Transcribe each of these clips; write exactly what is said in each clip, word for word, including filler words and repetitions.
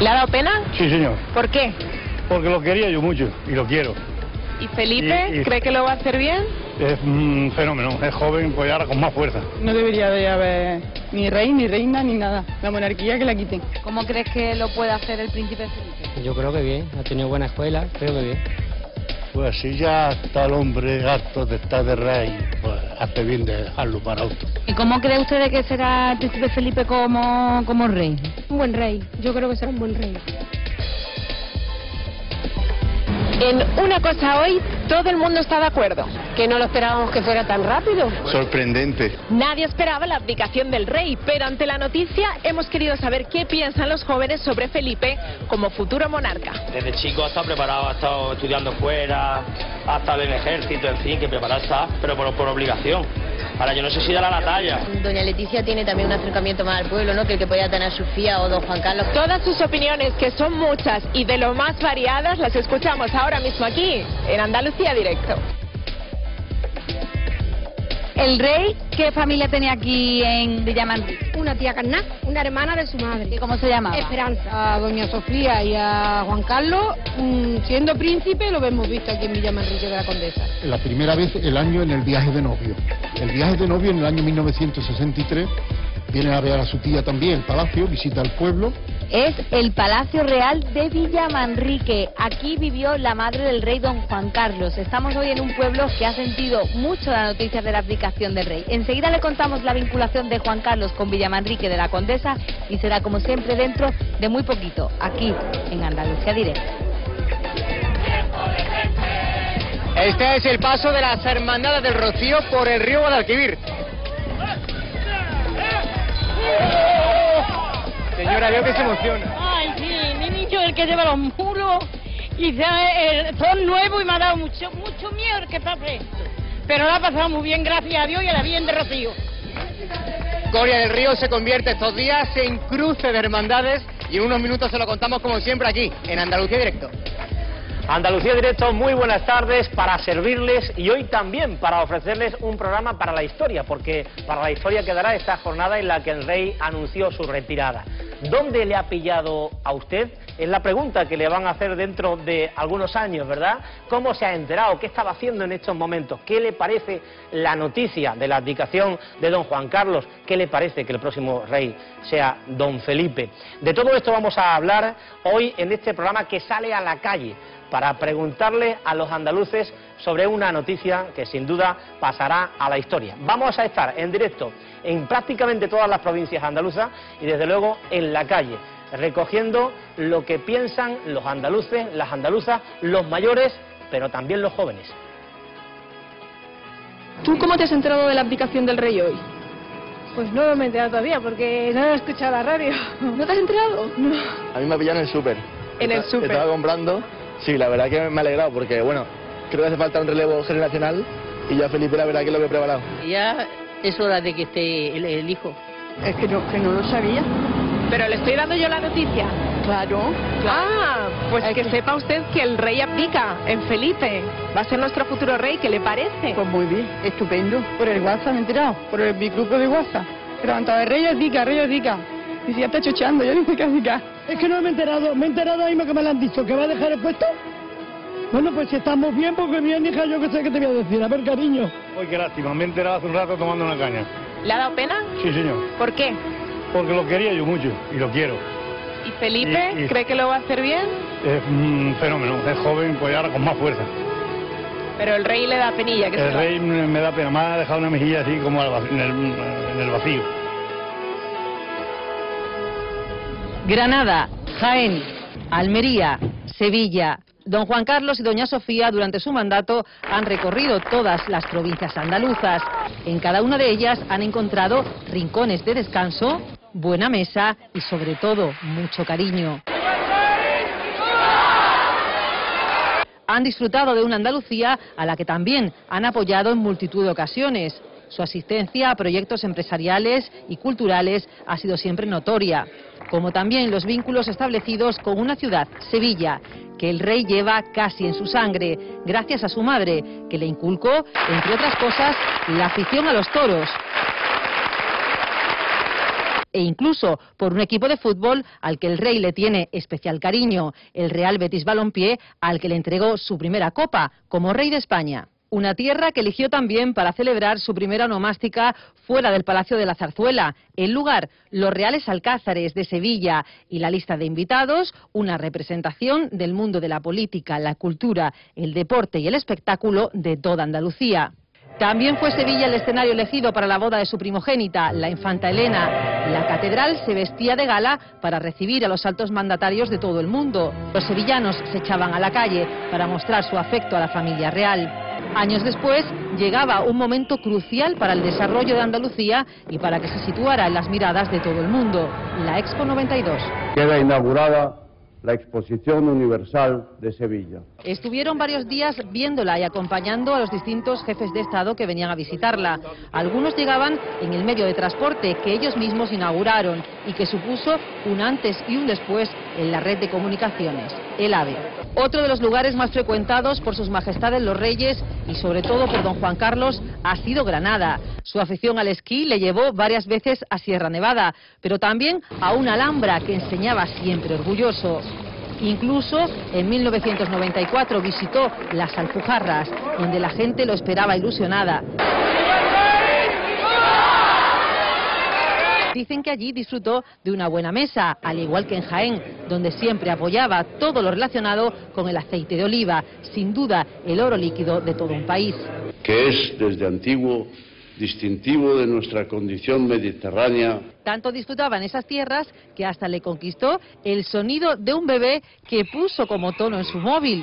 ¿Le ha dado pena? Sí, señor. ¿Por qué? Porque lo quería yo mucho y lo quiero. ¿Y Felipe Y- y- cree que lo va a hacer bien? Es un fenómeno, es joven, pues ahora con más fuerza. No debería de haber ni rey, ni reina, ni nada. La monarquía que la quiten. ¿Cómo crees que lo puede hacer el príncipe Felipe? Yo creo que bien, ha tenido buena escuela, creo que bien. Pues si ya está el hombre harto de estar de rey, pues hace bien de dejarlo para otro. ¿Y cómo cree usted de que será el príncipe Felipe como, como rey? Un buen rey, yo creo que será un buen rey. En una cosa hoy, todo el mundo está de acuerdo. Que no lo esperábamos que fuera tan rápido. Sorprendente. Nadie esperaba la abdicación del rey, pero ante la noticia hemos querido saber qué piensan los jóvenes sobre Felipe como futuro monarca. Desde chico ha estado preparado, ha estado estudiando fuera, ha estado en el ejército, en fin, que preparado está, pero por, por obligación. Ahora, yo no sé si dará la talla. Doña Leticia tiene también un acercamiento más al pueblo, ¿no?, que el que podía tener Sofía o don Juan Carlos. Todas sus opiniones, que son muchas y de lo más variadas, las escuchamos ahora mismo aquí, en Andalucía Directo. ¿El rey qué familia tenía aquí en Villamanrique? Una tía Carná, una hermana de su madre. ¿Y cómo se llamaba? Esperanza. A doña Sofía y a Juan Carlos, mmm, siendo príncipe, lo hemos visto aquí en Villamanrique de la Condesa. La primera vez el año en el viaje de novio. El viaje de novio en el año mil novecientos sesenta y tres, viene a ver a su tía también, el palacio, visita el pueblo. Es el Palacio Real de Villamanrique. Aquí vivió la madre del rey, don Juan Carlos. Estamos hoy en un pueblo que ha sentido mucho la noticia de la abdicación del rey. Enseguida le contamos la vinculación de Juan Carlos con Villamanrique de la Condesa y será como siempre dentro de muy poquito, aquí en Andalucía Directo. Este es el paso de las hermandades del Rocío por el río Guadalquivir. Señora, veo que se emociona. Ay, sí, mi niño el que lleva los muros y se, el, son nuevos y me ha dado mucho mucho miedo el que pase esto. Pero lo ha pasado muy bien, gracias a Dios y a la Virgen de Rocío. Coria del Río se convierte estos días en cruce de hermandades y en unos minutos se lo contamos como siempre aquí, en Andalucía Directo. Andalucía Directo, muy buenas tardes para servirles y hoy también para ofrecerles un programa para la historia, porque para la historia quedará esta jornada en la que el rey anunció su retirada. ¿Dónde le ha pillado a usted? Es la pregunta que le van a hacer dentro de algunos años, ¿verdad? ¿Cómo se ha enterado? ¿Qué estaba haciendo en estos momentos? ¿Qué le parece la noticia de la abdicación de don Juan Carlos? ¿Qué le parece que el próximo rey sea don Felipe? De todo esto vamos a hablar hoy en este programa que sale a la calle para preguntarle a los andaluces sobre una noticia que sin duda pasará a la historia. Vamos a estar en directo en prácticamente todas las provincias andaluzas y desde luego en la calle, recogiendo lo que piensan los andaluces, las andaluzas, los mayores, pero también los jóvenes. ¿Tú cómo te has enterado de la abdicación del rey hoy? Pues no me he enterado todavía porque no he escuchado la radio. ¿No te has enterado? No. A mí me ha pillado en el súper. En el súper. Estaba comprando. Sí, la verdad que me ha alegrado porque, bueno, creo que hace falta un relevo generacional y ya Felipe la verdad que lo veo preparado. Ya es hora de que esté el, el hijo. Es que no, que no lo sabía. Pero le estoy dando yo la noticia. Claro, claro. Ah, pues Es que, que- sepa usted que el rey abdica en Felipe. Va a ser nuestro futuro rey, ¿qué le parece? Pues muy bien, estupendo. Por el WhatsApp me he enterado, por el, mi grupo de WhatsApp. Levantado de rey abdica, rey abdica. Y si ya está chocheando, yo no sé qué abdicar. Es que no me he enterado, me he enterado ahí lo que me lo han dicho, que va a dejar el puesto. Bueno, pues si estamos bien, porque bien, hija, yo que sé qué te voy a decir. A ver, cariño. Uy, qué lástima, me he enterado hace un rato tomando una caña. ¿Le ha dado pena? Sí, señor. ¿Por qué? Porque lo quería yo mucho y lo quiero. ¿Y Felipe Y- y- cree que lo va a hacer bien? Es un fenómeno, es joven, pues ahora con más fuerza. Pero el rey le da penilla. Que se El va. rey me me da pena, me ha dejado una mejilla así como al vac- en el, en el vacío. Granada, Jaén, Almería, Sevilla. Don Juan Carlos y doña Sofía durante su mandato han recorrido todas las provincias andaluzas. En cada una de ellas han encontrado rincones de descanso, buena mesa y sobre todo mucho cariño. Han disfrutado de una Andalucía a la que también han apoyado en multitud de ocasiones. Su asistencia a proyectos empresariales y culturales ha sido siempre notoria, como también los vínculos establecidos con una ciudad, Sevilla, que el rey lleva casi en su sangre, gracias a su madre, que le inculcó, entre otras cosas, la afición a los toros. e incluso por un equipo de fútbol al que el rey le tiene especial cariño, el Real Betis Balompié, al que le entregó su primera copa como rey de España. Una tierra que eligió también para celebrar su primera onomástica fuera del Palacio de la Zarzuela. El lugar, los Reales Alcázares de Sevilla, y la lista de invitados, una representación del mundo de la política, la cultura, el deporte y el espectáculo de toda Andalucía. También fue Sevilla el escenario elegido para la boda de su primogénita, la infanta Elena. La catedral se vestía de gala para recibir a los altos mandatarios de todo el mundo. Los sevillanos se echaban a la calle para mostrar su afecto a la familia real. Años después llegaba un momento crucial para el desarrollo de Andalucía y para que se situara en las miradas de todo el mundo, la Expo noventa y dos. Queda inaugurada la Exposición Universal de Sevilla. Estuvieron varios días viéndola y acompañando a los distintos jefes de Estado que venían a visitarla. Algunos llegaban en el medio de transporte que ellos mismos inauguraron y que supuso un antes y un después en la red de comunicaciones, el AVE. Otro de los lugares más frecuentados por sus majestades los reyes y sobre todo por don Juan Carlos ha sido Granada. Su afición al esquí le llevó varias veces a Sierra Nevada, pero también a una Alhambra que enseñaba siempre orgulloso. Incluso en mil novecientos noventa y cuatro visitó las Alpujarras, donde la gente lo esperaba ilusionada. Dicen que allí disfrutó de una buena mesa, al igual que en Jaén, donde siempre apoyaba todo lo relacionado con el aceite de oliva, sin duda el oro líquido de todo un país. Que es desde antiguo distintivo de nuestra condición mediterránea. Tanto disfrutaba en esas tierras que hasta le conquistó el sonido de un bebé que puso como tono en su móvil.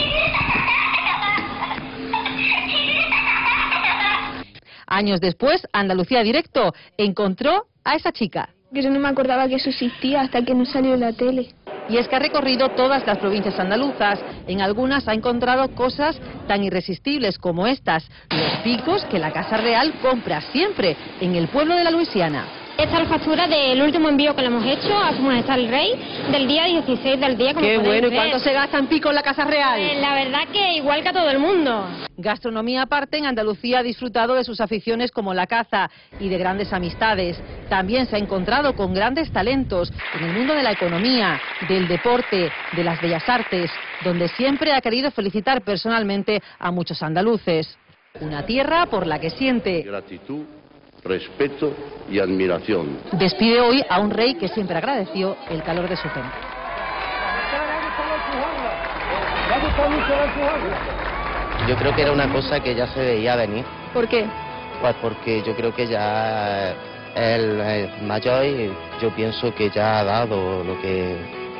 Años después, Andalucía Directo encontró a esa chica. Yo no me acordaba que eso existía hasta que no salió en la tele. Y es que ha recorrido todas las provincias andaluzas. En algunas ha encontrado cosas tan irresistibles como estas, los picos que la Casa Real compra siempre en el pueblo de la Luisiana. Esta es la factura del último envío que le hemos hecho a Su Majestad el Rey del día dieciséis del día. Qué bueno, ¿y cuánto se gasta en pico en la Casa Real? Eh, la verdad que igual que a todo el mundo. Gastronomía aparte, en Andalucía ha disfrutado de sus aficiones como la caza y de grandes amistades. También se ha encontrado con grandes talentos en el mundo de la economía, del deporte, de las bellas artes, donde siempre ha querido felicitar personalmente a muchos andaluces. Una tierra por la que siente gratitud, respeto y admiración. Despide hoy a un rey que siempre agradeció el calor de su gente. Yo creo que era una cosa que ya se veía venir. ¿Por qué? Pues porque yo creo que ya él es mayor y yo pienso que ya ha dado lo que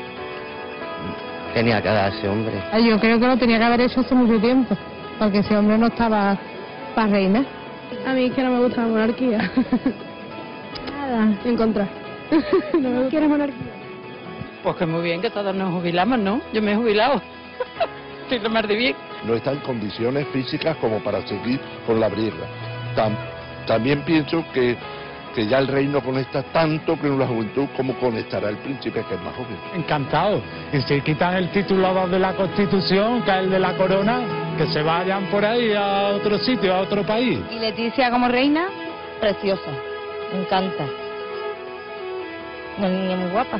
tenía que dar ese hombre. Yo creo que lo tenía que haber hecho hace mucho tiempo, porque ese hombre no estaba para reinar. A mí es que no me gusta la monarquía. Nada. En contra. No me quiero monarquía. Pues que muy bien, que todos nos jubilamos, ¿no? Yo me he jubilado. Estoy lo más de bien. No está en condiciones físicas como para seguir con la briega. Tam, también pienso que, que ya el rey no conecta tanto con la juventud como conectará el príncipe, que es más joven. Encantado. Y si quitan el título de la Constitución, que es el de la corona, que se vayan por ahí a otro sitio, a otro país. ¿Y Leticia como reina? Preciosa, me encanta. Una niña muy guapa.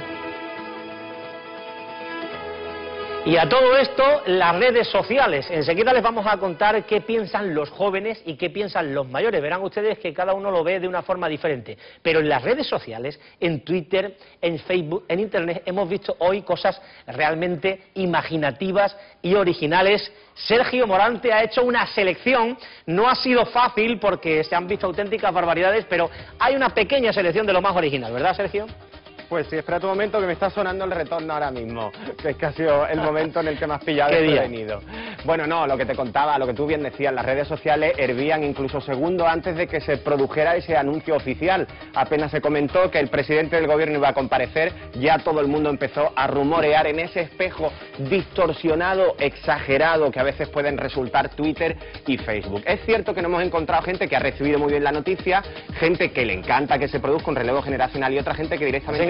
Y a todo esto, las redes sociales. Enseguida les vamos a contar qué piensan los jóvenes y qué piensan los mayores. Verán ustedes que cada uno lo ve de una forma diferente. Pero en las redes sociales, en Twitter, en Facebook, en Internet, hemos visto hoy cosas realmente imaginativas y originales. Sergio Morante ha hecho una selección. No ha sido fácil porque se han visto auténticas barbaridades, pero hay una pequeña selección de lo más original, ¿verdad, Sergio? Pues sí, espera tu momento que me está sonando el retorno ahora mismo, que es que ha sido el momento en el que me has pillado desprevenido. Bueno, no, lo que te contaba, lo que tú bien decías, las redes sociales hervían incluso segundos antes de que se produjera ese anuncio oficial. Apenas se comentó que el presidente del gobierno iba a comparecer, ya todo el mundo empezó a rumorear en ese espejo distorsionado, exagerado, que a veces pueden resultar Twitter y Facebook. Es cierto que no hemos encontrado gente que ha recibido muy bien la noticia, gente que le encanta que se produzca un relevo generacional y otra gente que directamente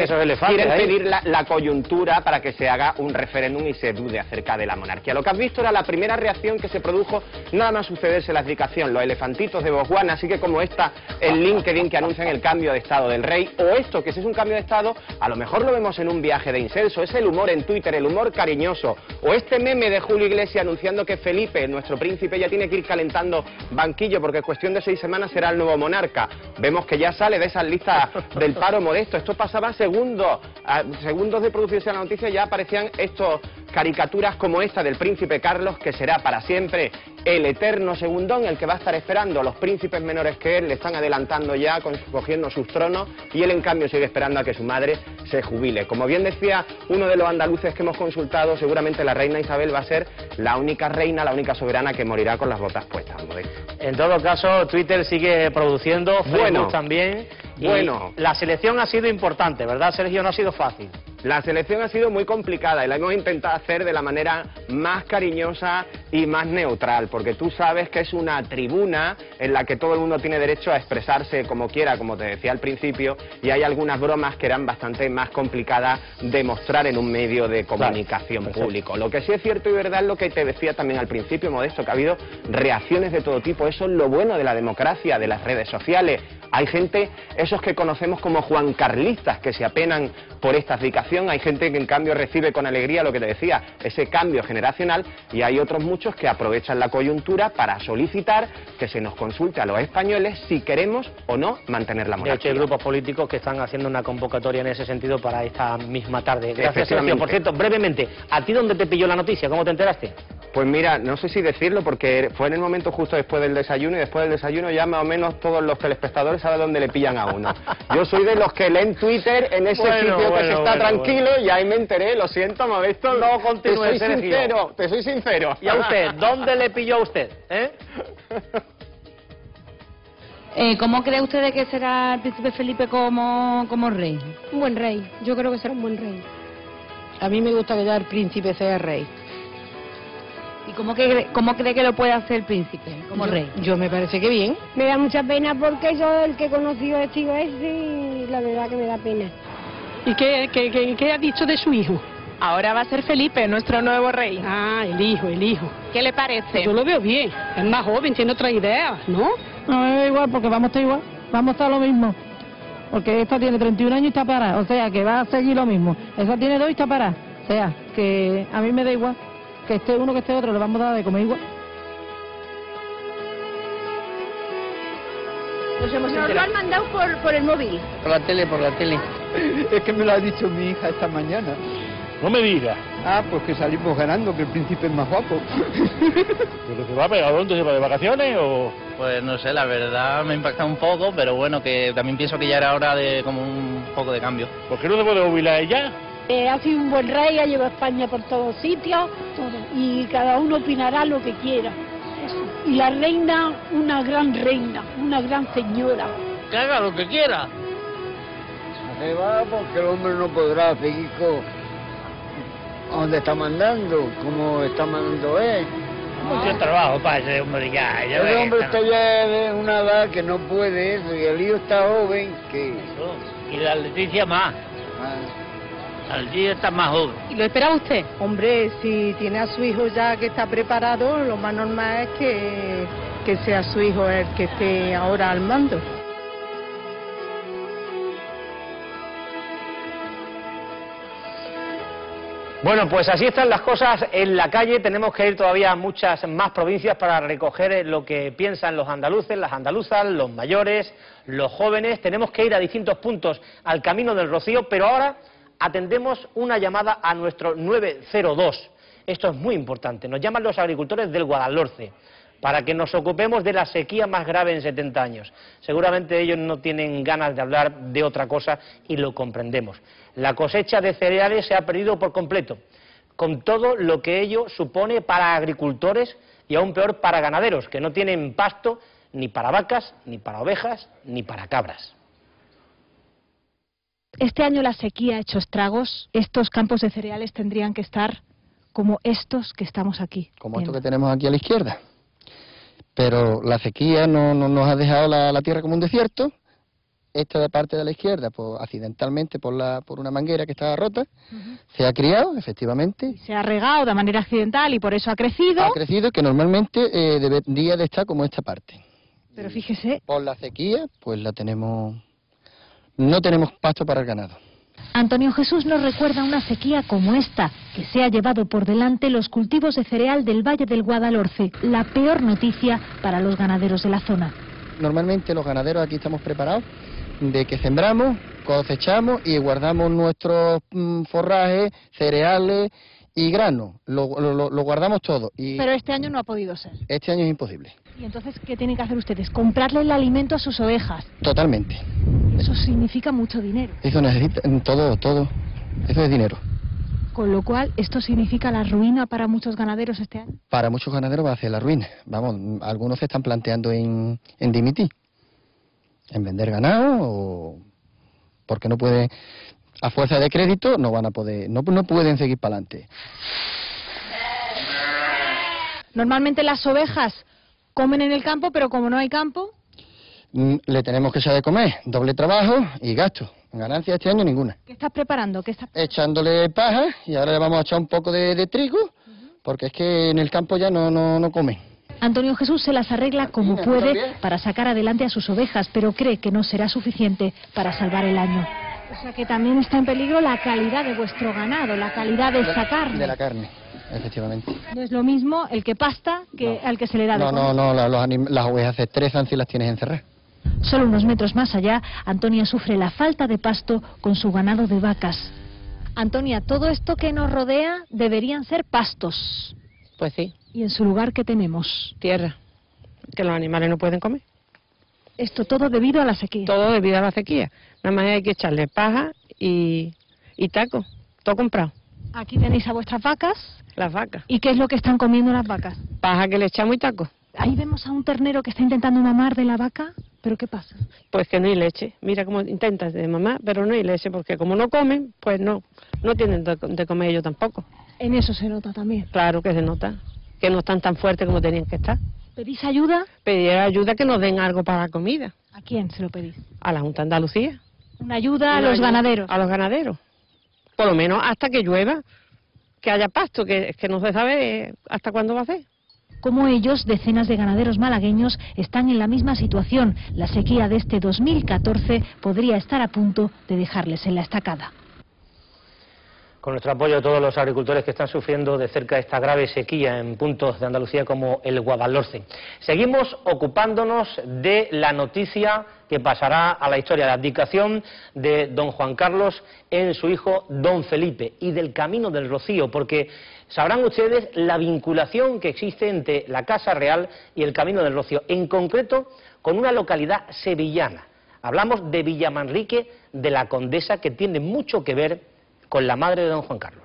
esos elefantes quieren ahí. pedir la, la coyuntura para que se haga un referéndum y se dude acerca de la monarquía. Lo que has visto era la primera reacción que se produjo nada más sucederse la abdicación, los elefantitos de Botswana, así que como esta, el LinkedIn que anuncian el cambio de estado del rey, o esto, que si es un cambio de estado, a lo mejor lo vemos en un viaje de incenso, es el humor en Twitter, el humor cariñoso, o este meme de Julio Iglesias anunciando que Felipe, nuestro príncipe, ya tiene que ir calentando banquillo porque en cuestión de seis semanas será el nuevo monarca. Vemos que ya sale de esas listas del paro modesto. Esto pasaba segundos, a segundos de producirse la noticia ya aparecían estos caricaturas como esta del príncipe Carlos, que será para siempre el eterno segundón, el que va a estar esperando. Los príncipes menores que él le están adelantando ya, cogiendo sus tronos, y él en cambio sigue esperando a que su madre se jubile. Como bien decía uno de los andaluces que hemos consultado, seguramente la reina Isabel va a ser la única reina, la única soberana que morirá con las botas puestas. En todo caso, Twitter sigue produciendo, Facebook bueno, también. Y bueno. La selección ha sido importante, ¿verdad, Sergio? No ha sido fácil. La selección ha sido muy complicada y la hemos intentado hacer de la manera más cariñosa y más neutral, porque tú sabes que es una tribuna en la que todo el mundo tiene derecho a expresarse como quiera, como te decía al principio, y hay algunas bromas que eran bastante más complicadas de mostrar en un medio de comunicación claro, público. Lo que sí es cierto y verdad es lo que te decía también al principio, Modesto, que ha habido reacciones de todo tipo. Eso es lo bueno de la democracia, de las redes sociales. Hay gente, esos que conocemos como juancarlistas, que se apenan por esta abdicación, hay gente que en cambio recibe con alegría lo que te decía, ese cambio generacional, y hay otros muchos que aprovechan la coyuntura para solicitar que se nos consulte a los españoles si queremos o no mantener la monarquía. De hecho, hay grupos políticos que están haciendo una convocatoria en ese sentido para esta misma tarde. Gracias, Sergio. Por cierto, brevemente, ¿a ti dónde te pilló la noticia? ¿Cómo te enteraste? Pues mira, no sé si decirlo porque fue en el momento justo después del desayuno, y después del desayuno ya más o menos todos los telespectadores saben dónde le pillan a uno. Yo soy de los que leen Twitter en ese bueno, sitio bueno, que se está bueno, tranquilo bueno. Y ahí me enteré, lo siento, Modesto. No continúe, te soy Sergio. sincero, te soy sincero. ¿Y a usted? ¿Dónde le pilló a usted? ¿Eh? Eh, ¿Cómo cree usted de que será el príncipe Felipe como, como rey? Un buen rey, yo creo que será un buen rey. A mí me gusta que ya el príncipe sea rey. ¿Y cómo, que, cómo cree que lo puede hacer el príncipe como yo, rey? Yo me parece que bien. Me da mucha pena porque yo el que conoció a Steve y la verdad que me da pena. ¿Y qué, qué, qué, qué ha dicho de su hijo? Ahora va a ser Felipe, nuestro nuevo rey. Ah, el hijo, el hijo. ¿Qué le parece? Yo lo veo bien, es más joven, tiene otra idea, ¿no? No, es igual, porque vamos a estar igual, vamos a estar lo mismo. Porque esta tiene treinta y un años y está parada, o sea, que va a seguir lo mismo. Esa tiene dos y está parada, o sea, que a mí me da igual. Que esté uno, que esté otro, le vamos a dar de comer igual. Nos hemos Nos lo han mandado por, por el móvil. Por la tele, por la tele. Es que me lo ha dicho mi hija esta mañana. No me digas. Ah, pues que salimos ganando, que el príncipe es más guapo. ¿Pero se va a dónde? ¿Se va de vacaciones o...? Pues no sé, la verdad me impacta un poco, pero bueno, que también pienso que ya era hora de como un poco de cambio. ¿Por qué no se puede jubilar ella? Eh, ha sido un buen rey, ha llevado a España por todos sitios, todo. Y cada uno opinará lo que quiera. Eso. Y la reina, una gran reina, una gran señora. Que haga lo que quiera. ¿A qué va? Porque el hombre no podrá seguir con... ¿A dónde está mandando? ¿Cómo está mandando él? Mucho ah. trabajo para ese hombre ya. ya el hombre está ya de una edad que no puede eso, y el hijo está joven que... Y la Leticia más. Ah. Al día está más joven. ¿Y lo espera usted? Hombre, si tiene a su hijo ya que está preparado, lo más normal es que, que sea su hijo el que esté ahora al mando. Bueno, pues así están las cosas en la calle. Tenemos que ir todavía a muchas más provincias para recoger lo que piensan los andaluces, las andaluzas, los mayores, los jóvenes. Tenemos que ir a distintos puntos al Camino del Rocío, pero ahora atendemos una llamada a nuestro nueve cero dos. Esto es muy importante. Nos llaman los agricultores del Guadalhorce para que nos ocupemos de la sequía más grave en setenta años. Seguramente ellos no tienen ganas de hablar de otra cosa y lo comprendemos. La cosecha de cereales se ha perdido por completo, con todo lo que ello supone para agricultores y aún peor para ganaderos, que no tienen pasto ni para vacas, ni para ovejas, ni para cabras. Este año la sequía ha hecho estragos. Estos campos de cereales tendrían que estar como estos que estamos aquí. Como esto que tenemos aquí a la izquierda. Pero la sequía no, no nos ha dejado la, la tierra como un desierto esta de parte de la izquierda, pues accidentalmente por la por una manguera que estaba rota, uh-huh. se ha criado, efectivamente. Se ha regado de manera accidental y por eso ha crecido. Ha crecido, que normalmente eh, debería de estar como esta parte. Pero fíjese. Por la sequía, pues la tenemos, no tenemos pasto para el ganado. Antonio Jesús nos recuerda una sequía como esta, que se ha llevado por delante los cultivos de cereal del Valle del Guadalhorce, la peor noticia para los ganaderos de la zona. Normalmente los ganaderos aquí estamos preparados de que sembramos, cosechamos y guardamos nuestros mm, forrajes, cereales y granos, lo, lo, lo guardamos todo. Y pero este año no ha podido ser. Este año es imposible. ¿Y entonces qué tienen que hacer ustedes? ¿Comprarle el alimento a sus ovejas? Totalmente. Eso significa mucho dinero. Eso necesita, todo, todo, eso es dinero. Con lo cual, ¿esto significa la ruina para muchos ganaderos este año? Para muchos ganaderos va a ser la ruina. Vamos, algunos se están planteando en, en dimitir, en vender ganado, o porque no pueden, a fuerza de crédito, no van a poder, no, no pueden seguir para adelante. Normalmente las ovejas comen en el campo, pero como no hay campo... Le tenemos que echar de comer, doble trabajo y gasto. Ganancia este año ninguna. ¿Qué estás preparando? ¿Qué estás... Echándole paja y ahora le vamos a echar un poco de, de trigo, uh-huh. porque es que en el campo ya no, no, no come. Antonio Jesús se las arregla como puede para sacar adelante a sus ovejas, pero cree que no será suficiente para salvar el año. O sea que también está en peligro la calidad de vuestro ganado, la calidad de esta carne. De la carne, efectivamente. No es lo mismo el que pasta que no. al que se le da de No, comer. no, no, la, los anim las ovejas se estresan si las tienes encerradas. Solo unos metros más allá, Antonia sufre la falta de pasto con su ganado de vacas. Antonia, todo esto que nos rodea deberían ser pastos. Pues sí. ¿Y en su lugar qué tenemos? Tierra, que los animales no pueden comer. Esto todo debido a la sequía. Todo debido a la sequía. Nada más hay que echarle paja y, y taco, todo comprado. Aquí tenéis a vuestras vacas. Las vacas. ¿Y qué es lo que están comiendo las vacas? Paja que le echamos y taco. Ahí vemos a un ternero que está intentando mamar de la vaca, ¿pero qué pasa? Pues que no hay leche. Mira cómo intentas de mamar, pero no hay leche, porque como no comen, pues no, no tienen de, de comer ellos tampoco. En eso se nota también. Claro que se nota, que no están tan fuertes como tenían que estar. ¿Pedís ayuda? Pedir ayuda que nos den algo para la comida. ¿A quién se lo pedís? A la Junta de Andalucía. ¿Una ayuda a Una los ayuda ganaderos? A los ganaderos. Por lo menos hasta que llueva, que haya pasto, que, que no se sabe hasta cuándo va a ser. Como ellos, decenas de ganaderos malagueños están en la misma situación. La sequía de este dos mil catorce podría estar a punto de dejarles en la estacada. Con nuestro apoyo a todos los agricultores que están sufriendo de cerca esta grave sequía en puntos de Andalucía como el Guadalhorce. Seguimos ocupándonos de la noticia que pasará a la historia, la abdicación de don Juan Carlos en su hijo don Felipe y del Camino del Rocío, porque sabrán ustedes la vinculación que existe entre la Casa Real y el Camino del Rocío, en concreto con una localidad sevillana. Hablamos de Villamanrique de la Condesa, que tiene mucho que ver con la madre de don Juan Carlos.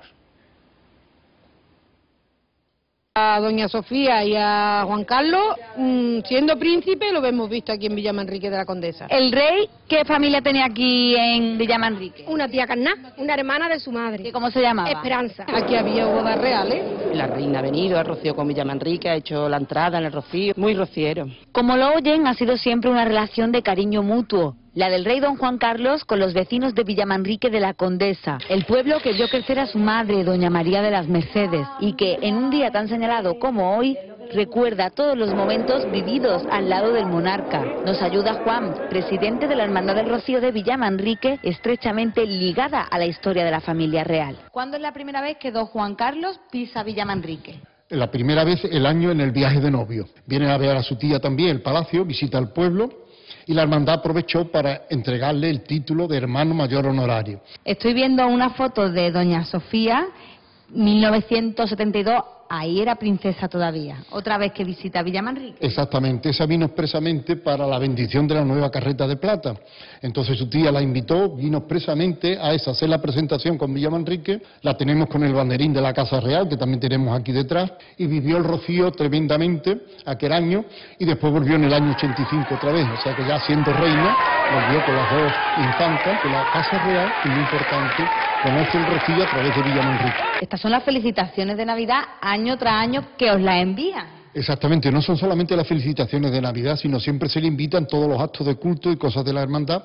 A doña Sofía y a Juan Carlos, mmm, siendo príncipe, lo hemos visto aquí en Villamanrique de la Condesa. ¿El rey qué familia tenía aquí en Villamanrique? Una tía carná, una hermana de su madre. ¿Y cómo se llamaba? Esperanza. Aquí había bodas reales. La reina ha venido a Rocío con Villamanrique, ha hecho la entrada en el Rocío, muy rociero. Como lo oyen, ha sido siempre una relación de cariño mutuo. La del rey don Juan Carlos con los vecinos de Villamanrique de la Condesa, el pueblo que vio crecer a su madre, doña María de las Mercedes, y que en un día tan señalado como hoy, recuerda todos los momentos vividos al lado del monarca. Nos ayuda Juan, presidente de la Hermandad del Rocío de Villamanrique, estrechamente ligada a la historia de la familia real. ¿Cuándo es la primera vez que don Juan Carlos pisa Villamanrique? La primera vez el año en el viaje de novio. Viene a ver a su tía también, el palacio, visita el pueblo, y la hermandad aprovechó para entregarle el título de hermano mayor honorario. Estoy viendo una foto de doña Sofía, mil novecientos setenta y dos, ahí era princesa todavía, otra vez que visita Villamanrique. Exactamente, esa vino expresamente para la bendición de la nueva carreta de plata. Entonces su tía la invitó, vino expresamente a esa, hacer la presentación con Villamanrique, la tenemos con el banderín de la Casa Real, que también tenemos aquí detrás, y vivió el Rocío tremendamente aquel año, y después volvió en el año ochenta y cinco otra vez, o sea que ya siendo reina, volvió con las dos infantas de la Casa Real, y muy importante, conoce el Rocío a través de Villamanrique. Estas son las felicitaciones de Navidad año tras año que os las envían. Exactamente, no son solamente las felicitaciones de Navidad, sino siempre se le invitan todos los actos de culto y cosas de la hermandad,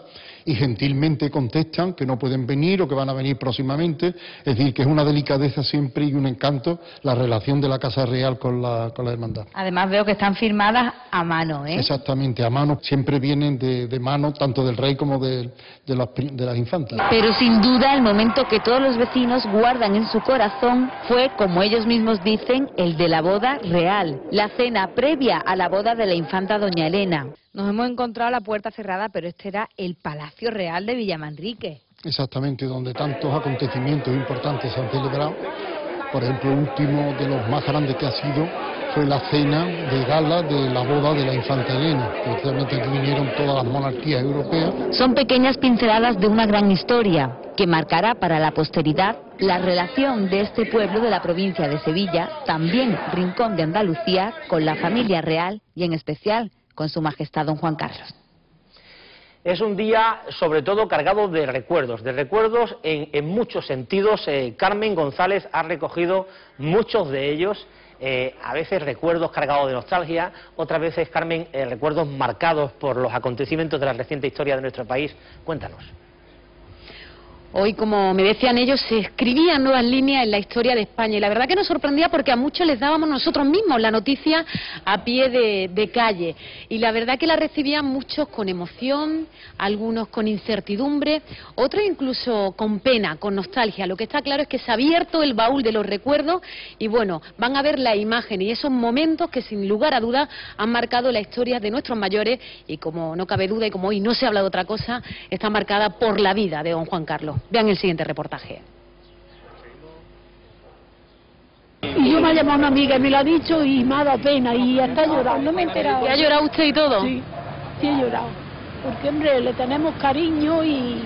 y gentilmente contestan que no pueden venir o que van a venir próximamente. Es decir, que es una delicadeza siempre y un encanto la relación de la Casa Real con la, con la hermandad. Además veo que están firmadas a mano, ¿eh? Exactamente, a mano. Siempre vienen de, de mano tanto del rey como de, de, las, de las infantas. Pero sin duda el momento que todos los vecinos guardan en su corazón fue, como ellos mismos dicen, el de la boda real, la cena previa a la boda de la infanta doña Elena. Nos hemos encontrado a la puerta cerrada, pero este era el Palacio Real de Villamanrique. Exactamente, donde tantos acontecimientos importantes se han celebrado. Por ejemplo, el último de los más grandes que ha sido fue la cena de gala de la boda de la infanta Elena. Precisamente aquí vinieron todas las monarquías europeas. Son pequeñas pinceladas de una gran historia que marcará para la posteridad la relación de este pueblo de la provincia de Sevilla, también rincón de Andalucía, con la familia real y en especial con su majestad don Juan Carlos. Es un día sobre todo cargado de recuerdos, de recuerdos en, en muchos sentidos. Eh, Carmen González ha recogido muchos de ellos, eh, a veces recuerdos cargados de nostalgia, otras veces, Carmen, eh, recuerdos marcados por los acontecimientos de la reciente historia de nuestro país. Cuéntanos. Hoy, como me decían ellos, se escribían nuevas líneas en la historia de España y la verdad que nos sorprendía porque a muchos les dábamos nosotros mismos la noticia a pie de, de calle y la verdad que la recibían muchos con emoción, algunos con incertidumbre, otros incluso con pena, con nostalgia. Lo que está claro es que se ha abierto el baúl de los recuerdos y bueno, van a ver la imagen y esos momentos que sin lugar a dudas han marcado la historia de nuestros mayores y como no cabe duda y como hoy no se habla de otra cosa, está marcada por la vida de don Juan Carlos. Vean el siguiente reportaje. Y yo me ha llamado una amiga y me lo ha dicho y me ha dado pena y hasta llorado, no me he enterado. ¿Y ha llorado usted y todo? Sí, sí he llorado. Porque, hombre, le tenemos cariño y...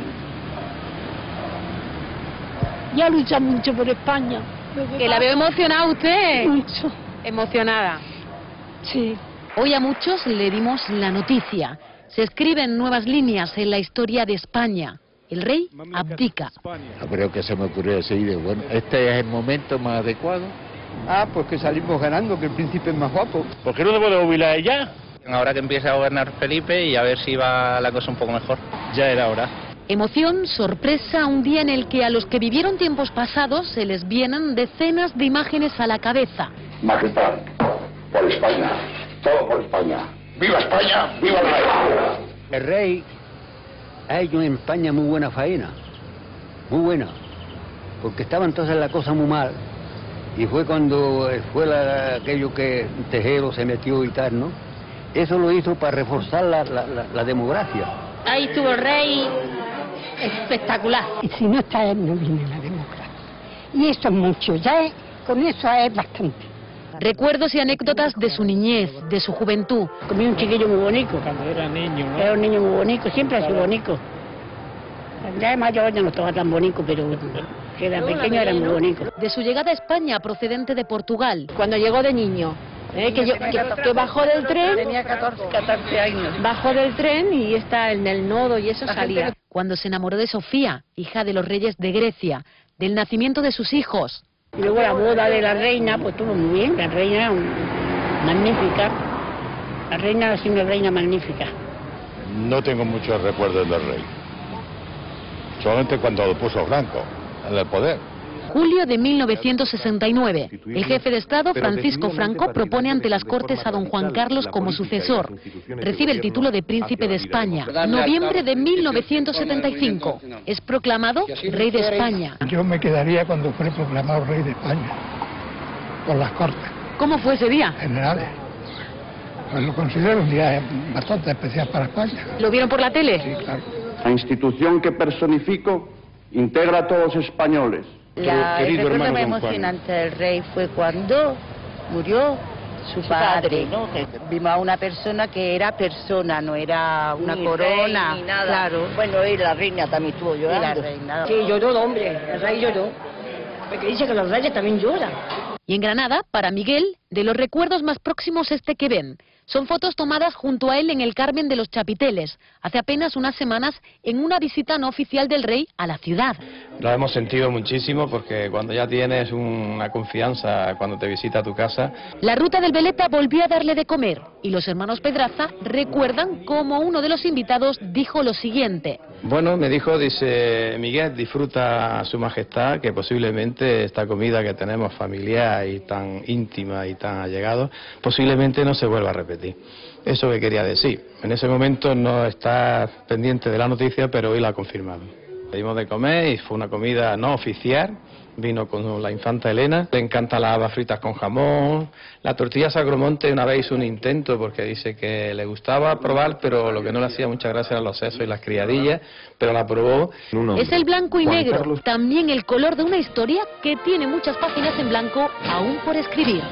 ya lucha mucho por España. Que la veo emocionada usted. Mucho. Emocionada. Sí. Hoy a muchos le dimos la noticia. Se escriben nuevas líneas en la historia de España. El rey abdica. No creo que se me ocurrió decir, bueno, este es el momento más adecuado. Ah, pues que salimos ganando, que el príncipe es más guapo. ¿Por qué no se puede jubilar ella? Ahora que empiece a gobernar Felipe y a ver si va la cosa un poco mejor. Ya era hora. Emoción, sorpresa, un día en el que a los que vivieron tiempos pasados se les vienen decenas de imágenes a la cabeza. Majestad, por España, todo por España. ¡Viva España! ¡Viva el rey! El rey ha hecho en España muy buena faena, muy buena, porque estaba entonces la cosa muy mal, y fue cuando fue la, aquello que Tejero se metió y tal, ¿no? Eso lo hizo para reforzar la, la, la, la democracia. Ahí estuvo el rey, espectacular. Y si no está él, no viene la democracia. Y eso es mucho, ya es, con eso es bastante. Recuerdos y anécdotas de su niñez, de su juventud. Comí un chiquillo muy bonito. Cuando era niño, ¿no? Era un niño muy bonito, siempre ha sido bonito. Ya de mayor ya no estaba tan bonito, pero que era pequeño era muy bonito. De su llegada a España procedente de Portugal. Cuando llegó de niño, eh, que, yo, que, que bajó del tren, tenía catorce años. Bajó del tren y está en el nodo y eso salía. Cuando se enamoró de Sofía, hija de los reyes de Grecia, del nacimiento de sus hijos. Y luego la boda de la reina, pues estuvo muy bien, la reina magnífica. La reina ha sido una reina magnífica. No tengo muchos recuerdos del rey. Solamente cuando lo puso Franco en el poder. Julio de mil novecientos sesenta y nueve. El jefe de Estado, Francisco Franco, propone ante las Cortes a don Juan Carlos como sucesor. Recibe el título de Príncipe de España. Noviembre de mil novecientos setenta y cinco. Es proclamado Rey de España. Yo me quedaría cuando fue proclamado Rey de España, por las Cortes. ¿Cómo fue ese día? Generales. Pues lo considero un día bastante especial para España. ¿Lo vieron por la tele? Sí, claro. La institución que personifico integra a todos los españoles. La, el recuerdo más emocionante del rey fue cuando murió su, su padre. padre ¿no? Vimos a una persona que era persona, no era una ni corona. Rey, ni nada. Claro. Bueno, y la reina también estuvo llorando. Y la reina. Sí, lloró el hombre, el rey lloró. Porque dice que los reyes también lloran. Y en Granada, para Miguel, de los recuerdos más próximos este que ven. Son fotos tomadas junto a él en el Carmen de los Chapiteles, hace apenas unas semanas en una visita no oficial del rey a la ciudad. Lo hemos sentido muchísimo porque cuando ya tienes una confianza cuando te visita a tu casa. La ruta del Veleta volvió a darle de comer y los hermanos Pedraza recuerdan cómo uno de los invitados dijo lo siguiente. Bueno, me dijo, dice, Miguel, disfruta su majestad, que posiblemente esta comida que tenemos familiar y tan íntima y tan allegado, posiblemente no se vuelva a repetir. Eso que quería decir. En ese momento no está pendiente de la noticia, pero hoy la ha confirmado. Pedimos de comer y fue una comida no oficial. Vino con la infanta Elena, le encantan las habas fritas con jamón. La tortilla Sacromonte una vez hizo un intento porque dice que le gustaba probar, pero lo que no le hacía mucha gracia eran los sesos y las criadillas, pero la probó. Es el blanco y negro, también el color de una historia que tiene muchas páginas en blanco aún por escribir.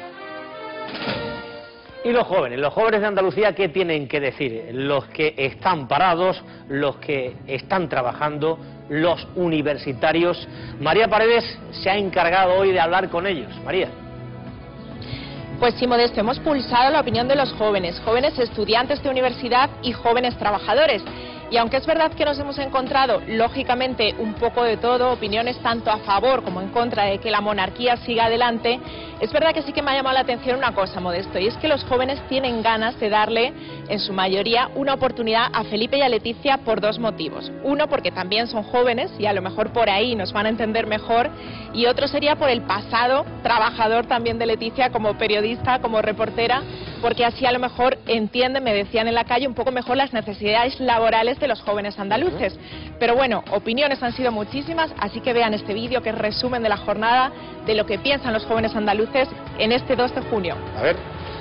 Y los jóvenes, los jóvenes de Andalucía, ¿qué tienen que decir? Los que están parados, los que están trabajando, los universitarios. María Paredes se ha encargado hoy de hablar con ellos. María. Pues sí, Modesto, hemos pulsado la opinión de los jóvenes, jóvenes estudiantes de universidad y jóvenes trabajadores. Y aunque es verdad que nos hemos encontrado, lógicamente, un poco de todo, opiniones tanto a favor como en contra de que la monarquía siga adelante, es verdad que sí que me ha llamado la atención una cosa, Modesto, y es que los jóvenes tienen ganas de darle, en su mayoría, una oportunidad a Felipe y a Leticia por dos motivos. Uno, porque también son jóvenes y a lo mejor por ahí nos van a entender mejor, y otro sería por el pasado trabajador también de Leticia como periodista, como reportera, porque así a lo mejor entienden, me decían en la calle, un poco mejor las necesidades laborales de los jóvenes andaluces. Pero bueno, opiniones han sido muchísimas, así que vean este vídeo que es resumen de la jornada de lo que piensan los jóvenes andaluces en este dos de junio. A ver.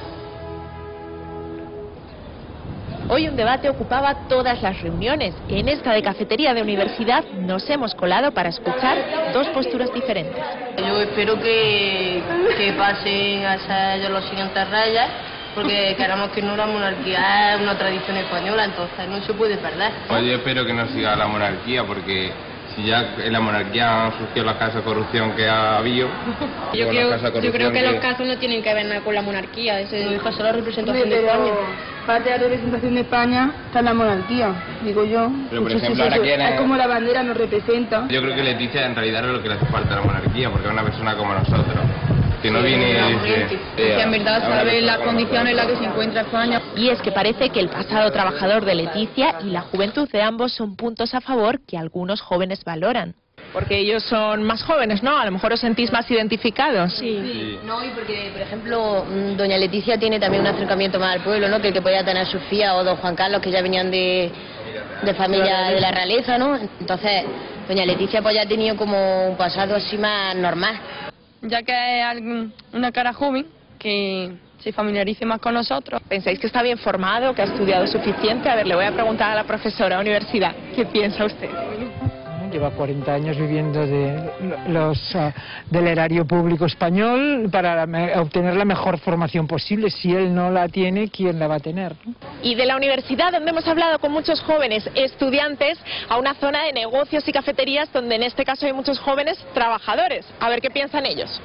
Hoy un debate ocupaba todas las reuniones. En esta de cafetería de universidad nos hemos colado para escuchar dos posturas diferentes. Yo espero que, que pasen a ser los siguientes reyes, porque queremos que no la monarquía es una tradición española, entonces no se puede perder. Pues yo espero que no siga la monarquía, porque si ya en la monarquía han surgido las casos de corrupción que ha habido. Yo creo, yo creo que, que los casos no tienen que ver nada con la monarquía, ese no es la representación de España. Parte de la representación de España está en la monarquía, digo yo. Pero por ejemplo, ahora quieren... Es como la bandera nos representa. Yo creo que Leticia en realidad es lo que le hace falta a la monarquía, porque es una persona como nosotros, que no viene y dice... Que en verdad sabe las condiciones en las que se encuentra España. Y es que parece que el pasado trabajador de Leticia y la juventud de ambos son puntos a favor que algunos jóvenes valoran. Porque ellos son más jóvenes, ¿no? A lo mejor os sentís más identificados. Sí. sí. No, y porque, por ejemplo, doña Leticia tiene también un acercamiento más al pueblo, ¿no? Que el que podía tener Sofía o don Juan Carlos, que ya venían de, de familia de la realeza, ¿no? Entonces, doña Leticia pues ya ha tenido como un pasado así más normal. Ya que es una cara joven que se familiarice más con nosotros. ¿Pensáis que está bien formado, que ha estudiado suficiente? A ver, le voy a preguntar a la profesora universidad, ¿qué piensa usted? Lleva cuarenta años viviendo de los, uh, del erario público español para me, obtener la mejor formación posible. Si él no la tiene, ¿quién la va a tener? ¿no? Y de la universidad, donde hemos hablado con muchos jóvenes estudiantes, a una zona de negocios y cafeterías, donde en este caso hay muchos jóvenes trabajadores. A ver qué piensan ellos.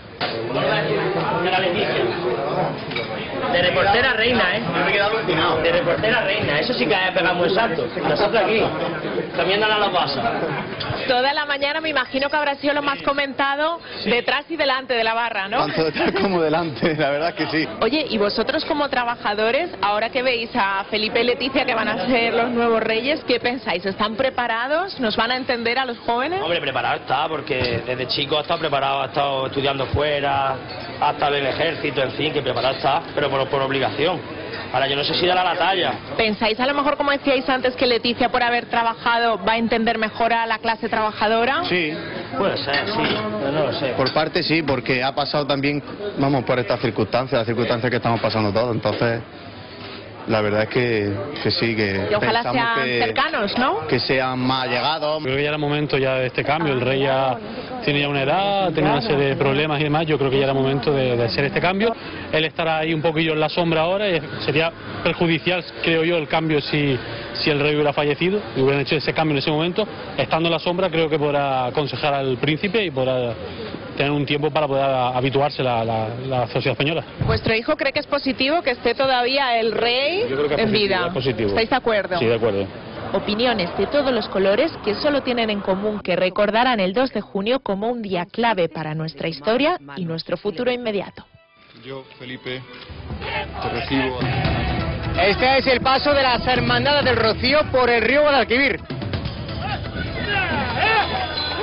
De reportera reina, ¿eh? Yo me he quedado alucinado. De reportera reina, eso sí que ha pegado un salto. Nosotros aquí, cambiándola a la pasa. Toda la mañana me imagino que habrá sido lo más comentado, sí, detrás y delante de la barra, ¿no? Tanto detrás como delante, la verdad que sí. Oye, y vosotros como trabajadores, ahora que veis a Felipe y Leticia que van a ser los nuevos reyes, ¿qué pensáis? ¿Están preparados? ¿Nos van a entender a los jóvenes? Hombre, preparado está, porque desde chico ha estado preparado, ha estado estudiando fuera, ha estado en el ejército, en fin, que preparado está, pero por, por obligación. Ahora, yo no sé si dará la talla. ¿Pensáis a lo mejor, como decíais antes, que Leticia, por haber trabajado, va a entender mejor a la clase trabajadora? Sí. Puede ser, sí, pero no lo sé. Por parte sí, porque ha pasado también, vamos, por estas circunstancias, las circunstancias que estamos pasando todos, entonces... La verdad es que, que sí, que y ojalá sean que, cercanos, ¿no? Que sean más allegados. Creo que ya era momento ya de este cambio. El rey ya tiene ya una edad, tiene una serie de problemas y demás. Yo creo que ya era momento de, de hacer este cambio. Él estará ahí un poquillo en la sombra ahora y sería perjudicial, creo yo, el cambio si, si el rey hubiera fallecido y hubieran hecho ese cambio en ese momento. Estando en la sombra, creo que podrá aconsejar al príncipe y podrá tener un tiempo para poder habituarse a la, la, la sociedad española. ¿Vuestro hijo cree que es positivo que esté todavía el rey Yo creo que es en positivo, vida? Es positivo. ¿Estáis de acuerdo? Sí, de acuerdo. Opiniones de todos los colores que solo tienen en común que recordarán el dos de junio como un día clave para nuestra historia y nuestro futuro inmediato. Yo, Felipe, te recibo. Este es el paso de las Hermandades del Rocío por el río Guadalquivir.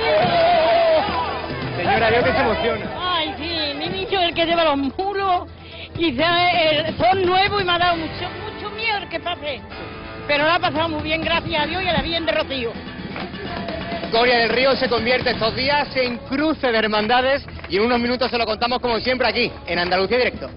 Señora, Dios que se emociona. Ay, sí, mi niño es el que lleva los muros y se- el- son nuevos y me ha dado mucho, mucho miedo el que pase esto. Pero lo ha pasado muy bien, gracias a Dios y a la Virgen de Rocío. Coria del Río se convierte estos días en cruce de hermandades y en unos minutos se lo contamos como siempre aquí, en Andalucía Directo.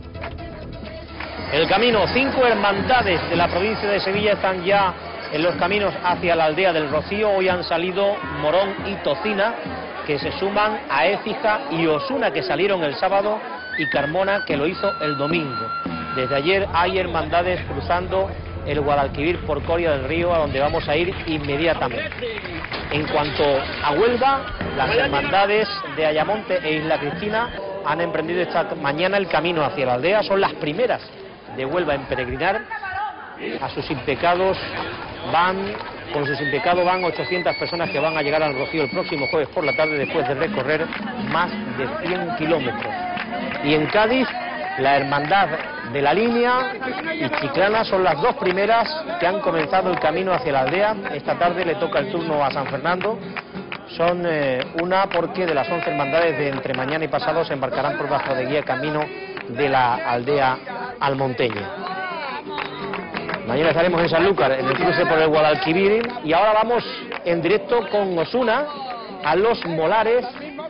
El camino, cinco hermandades de la provincia de Sevilla están ya en los caminos hacia la aldea del Rocío. Hoy han salido Morón y Tocina, que se suman a Écija y Osuna, que salieron el sábado, y Carmona, que lo hizo el domingo. Desde ayer hay hermandades cruzando el Guadalquivir por Coria del Río, a donde vamos a ir inmediatamente. En cuanto a Huelva, las hermandades de Ayamonte e Isla Cristina han emprendido esta mañana el camino hacia la aldea. Son las primeras de Huelva en peregrinar. A sus impecados van, con sus impecados van ochocientas personas que van a llegar al Rocío el próximo jueves por la tarde, después de recorrer más de cien kilómetros. Y en Cádiz, la Hermandad de la Línea y Chiclana son las dos primeras que han comenzado el camino hacia la aldea. Esta tarde le toca el turno a San Fernando. Son eh, una porque de las once hermandades de entre mañana y pasado se embarcarán por bajo de guía camino de la aldea almonteña. Mañana estaremos en Sanlúcar, en el cruce por el Guadalquivir, y ahora vamos en directo con Osuna a Los Molares,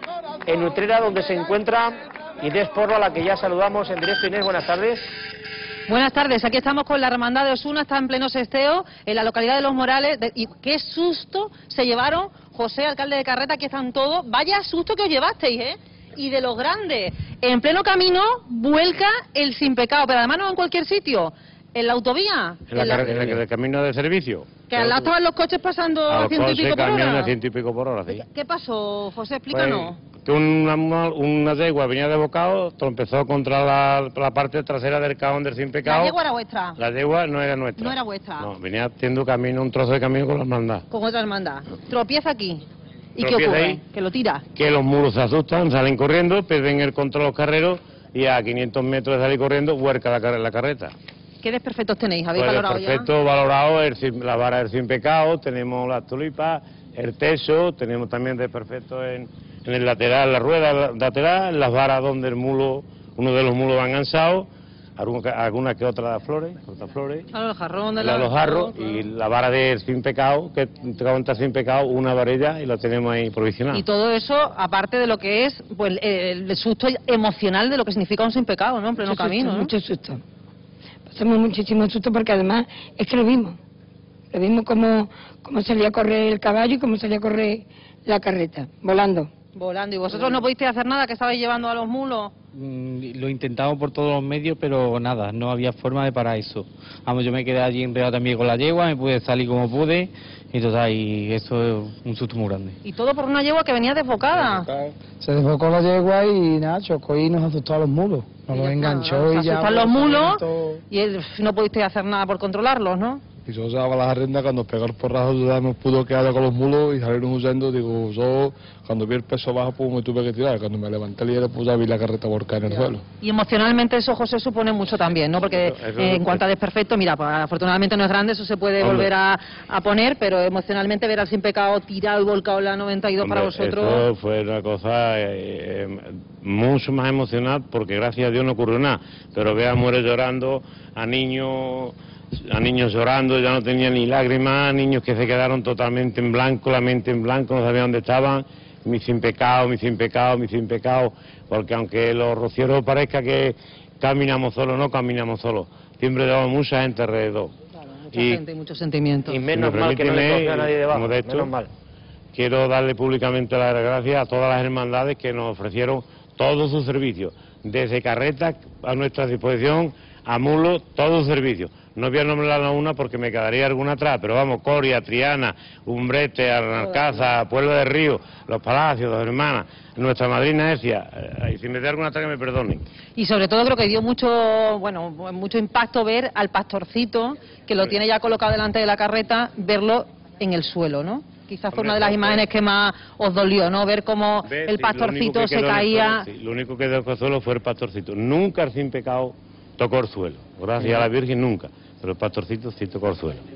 en Utrera, donde se encuentra Inés Porro, a la que ya saludamos en directo. Inés, buenas tardes. Buenas tardes, aquí estamos con la hermandad de Osuna, está en pleno sesteo, en la localidad de Los Morales, de, y qué susto se llevaron, José, alcalde de Carreta, aquí están todos, vaya susto que os llevasteis, ¿eh? Y de los grandes, en pleno camino, vuelca el Sin Pecado, pero además no en cualquier sitio, en la autovía. En, la, en, la, en el camino de servicio. Que al lado estaban los coches pasando a, a ciento y pico por hora. a ciento y pico por hora, sí. ¿Qué pasó, José? Explícanos. Pues, que una, una yegua venía de bocado, trompezó contra la, la parte trasera del cajón del Sin Pecado. ¿La yegua era vuestra? La yegua no era nuestra. No era vuestra. No, venía haciendo camino, un trozo de camino con la hermandad. Con otra hermandad. Tropieza aquí. ¿Y Tropieza qué ocurre? ahí, que lo tira. Que los mulos se asustan, salen corriendo, pierden el control los carreros y a quinientos metros de salir corriendo, huerca la, la carreta. ¿Qué desperfectos tenéis? ¿Habéis Pues valorado perfecto, valorado el, la vara del Sin Pecado, tenemos las tulipas, el techo, tenemos también desperfectos en, en el lateral, la rueda lateral, las varas donde el mulo, uno de los mulos va enganchado, alguna, alguna que otra flores, otras flores, claro, el jarrón de la, la... los jarros, claro. Y la vara del Sin Pecado, que te cuenta Sin Pecado, una varilla y la tenemos ahí provisional. Y todo eso, aparte de lo que es pues el, el susto emocional de lo que significa un Sin Pecado, ¿no? En pleno mucho camino, susto, ¿no? Mucho susto. Pasamos muchísimo susto porque además es que lo vimos. Lo vimos como, como salía a correr el caballo y cómo salía a correr la carreta, volando. Volando. ¿Y vosotros no pudisteis hacer nada, que estabais llevando a los mulos? Mm, lo intentamos por todos los medios, pero nada, no había forma de parar eso. Vamos, yo me quedé allí enredado también con la yegua, me pude salir como pude, y total, y eso es un susto muy grande. Y todo por una yegua que venía desbocada. Se desbocó la yegua y nada, chocó y nos asustó a los mulos. Nos los enganchó y ya... Asustan los mulos y él, no pudisteis hacer nada por controlarlos, ¿no? Y yo llevaba las arrendas, cuando pegó el porrazo ya nos pudo quedar con los mulos y salieron huyendo. Digo, yo cuando vi el peso bajo pues me tuve que tirar. Cuando me levanté el hierro pues ya vi la carreta volcada en el suelo. Y emocionalmente eso, José, supone mucho también, ¿no? Porque eso, eso, eh, en cuanto a desperfecto, mira, pues, afortunadamente no es grande, eso se puede hombre. volver a, a poner, pero emocionalmente ver al Sin Pecado tirado y volcado en la noventa y dos hombre, para vosotros... Eso fue una cosa eh, eh, mucho más emocional porque gracias a Dios no ocurrió nada. Pero ve a mujeres llorando, a niños... a niños llorando, ya no tenían ni lágrimas, niños que se quedaron totalmente en blanco, la mente en blanco, no sabían dónde estaban, mi Sin Pecado, mi Sin Pecado, mi Sin Pecado, porque aunque los rocieros parezca que caminamos solos, no caminamos solos, siempre llevamos mucha gente alrededor. Claro, mucha y, gente y muchos sentimientos. Y menos mal que no le cogió a nadie debajo, Modesto, menos mal. Quiero darle públicamente las gracias a todas las hermandades que nos ofrecieron todos sus servicios, desde carretas a nuestra disposición, a mulos, todos sus servicios. No voy a nombrar a una porque me quedaría alguna atrás, pero vamos, Coria, Triana, Umbrete, Arnalcaza, Pueblo del Río, Los Palacios, Dos Hermanas, nuestra madrina Esia, y si me da alguna atrás que me perdonen. Y sobre todo creo que dio mucho, bueno, mucho impacto ver al pastorcito, que lo tiene ya colocado delante de la carreta, verlo en el suelo, ¿no? Quizás fue una de las imágenes que más os dolió, ¿no? Ver cómo el pastorcito se caía. Sí, lo único que dejó el suelo fue el pastorcito. Nunca el Sin Pecado tocó el suelo. Gracias a la Virgen nunca. Pero el pastorcito sí tocó el suelo.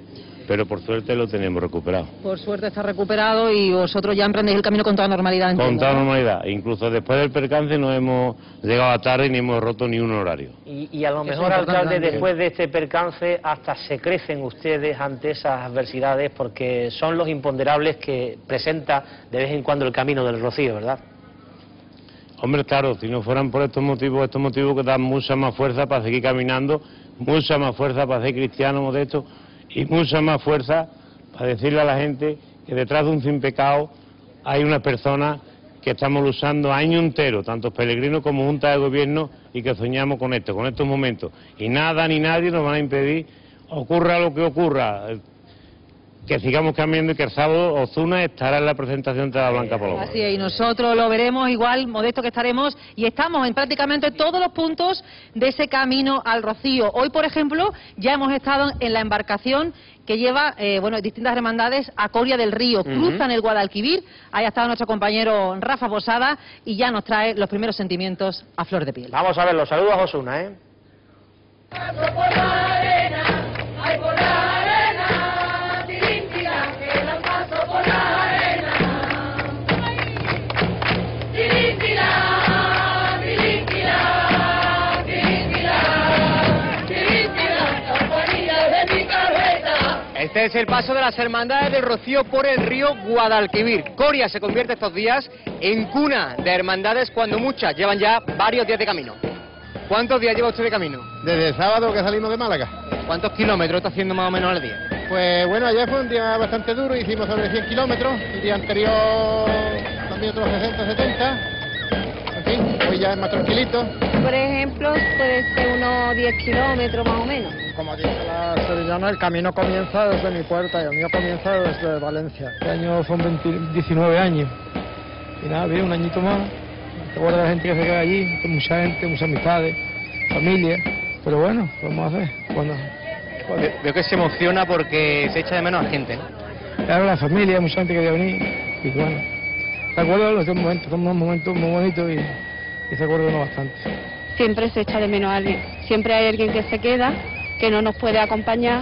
pero por suerte lo tenemos recuperado. Por suerte está recuperado y vosotros ya emprendéis el camino con toda normalidad. Con entiendo, toda ¿no? normalidad. Incluso después del percance no hemos llegado a tarde ni hemos roto ni un horario. Y, y a lo Eso mejor, es importante alcalde, también. después de este percance hasta se crecen ustedes ante esas adversidades porque son los imponderables que presenta de vez en cuando el camino del Rocío, ¿verdad? Hombre, claro, si no fueran por estos motivos, estos motivos que dan mucha más fuerza para seguir caminando, mucha más fuerza para ser cristiano modesto y mucha más fuerza para decirle a la gente que detrás de un sin pecado hay unas personas que estamos luchando año entero, tanto peregrinos como junta de gobierno, y que soñamos con esto, con estos momentos. Y nada ni nadie nos van a impedir, ocurra lo que ocurra, que sigamos caminando y que el sábado Ozuna estará en la presentación de la Blanca Paloma. Así es, y nosotros lo veremos igual, modesto que estaremos, y estamos en prácticamente todos los puntos de ese camino al Rocío. Hoy, por ejemplo, ya hemos estado en la embarcación que lleva, eh, bueno, distintas hermandades a Coria del Río. Ujú. Cruzan el Guadalquivir, ahí ha estado nuestro compañero Rafa Posada, y ya nos trae los primeros sentimientos a flor de piel. Vamos a ver los saludos a Ozuna, ¿eh? Este es el paso de las hermandades del Rocío por el río Guadalquivir. Coria se convierte estos días en cuna de hermandades cuando muchas llevan ya varios días de camino. ¿Cuántos días lleva usted de camino? Desde el sábado que salimos de Málaga. ¿Cuántos kilómetros está haciendo más o menos al día? Pues bueno, ayer fue un día bastante duro, hicimos sobre cien kilómetros, el día anterior también otros sesenta, setenta, en fin, hoy ya es más tranquilito. Por ejemplo, puede ser unos diez kilómetros más o menos. Como dice la sevillana, el camino comienza desde mi puerta y el mío comienza desde Valencia. Este año son veinte, diecinueve años. Y nada, bien, un añito más. Te guarda la gente que se queda allí, mucha gente, muchas amistades, familia. Pero bueno, ¿qué vamos a hacer? Cuando, cuando... Ve- Veo que se emociona porque se echa de menos a gente, ¿no? Claro, la familia, mucha gente quería venir. Y bueno, recuerdo los dos momentos, son unos momentos muy bonitos y, y se acuerdan bastante. Siempre se echa de menos a alguien. Siempre hay alguien que se queda, que no nos puede acompañar.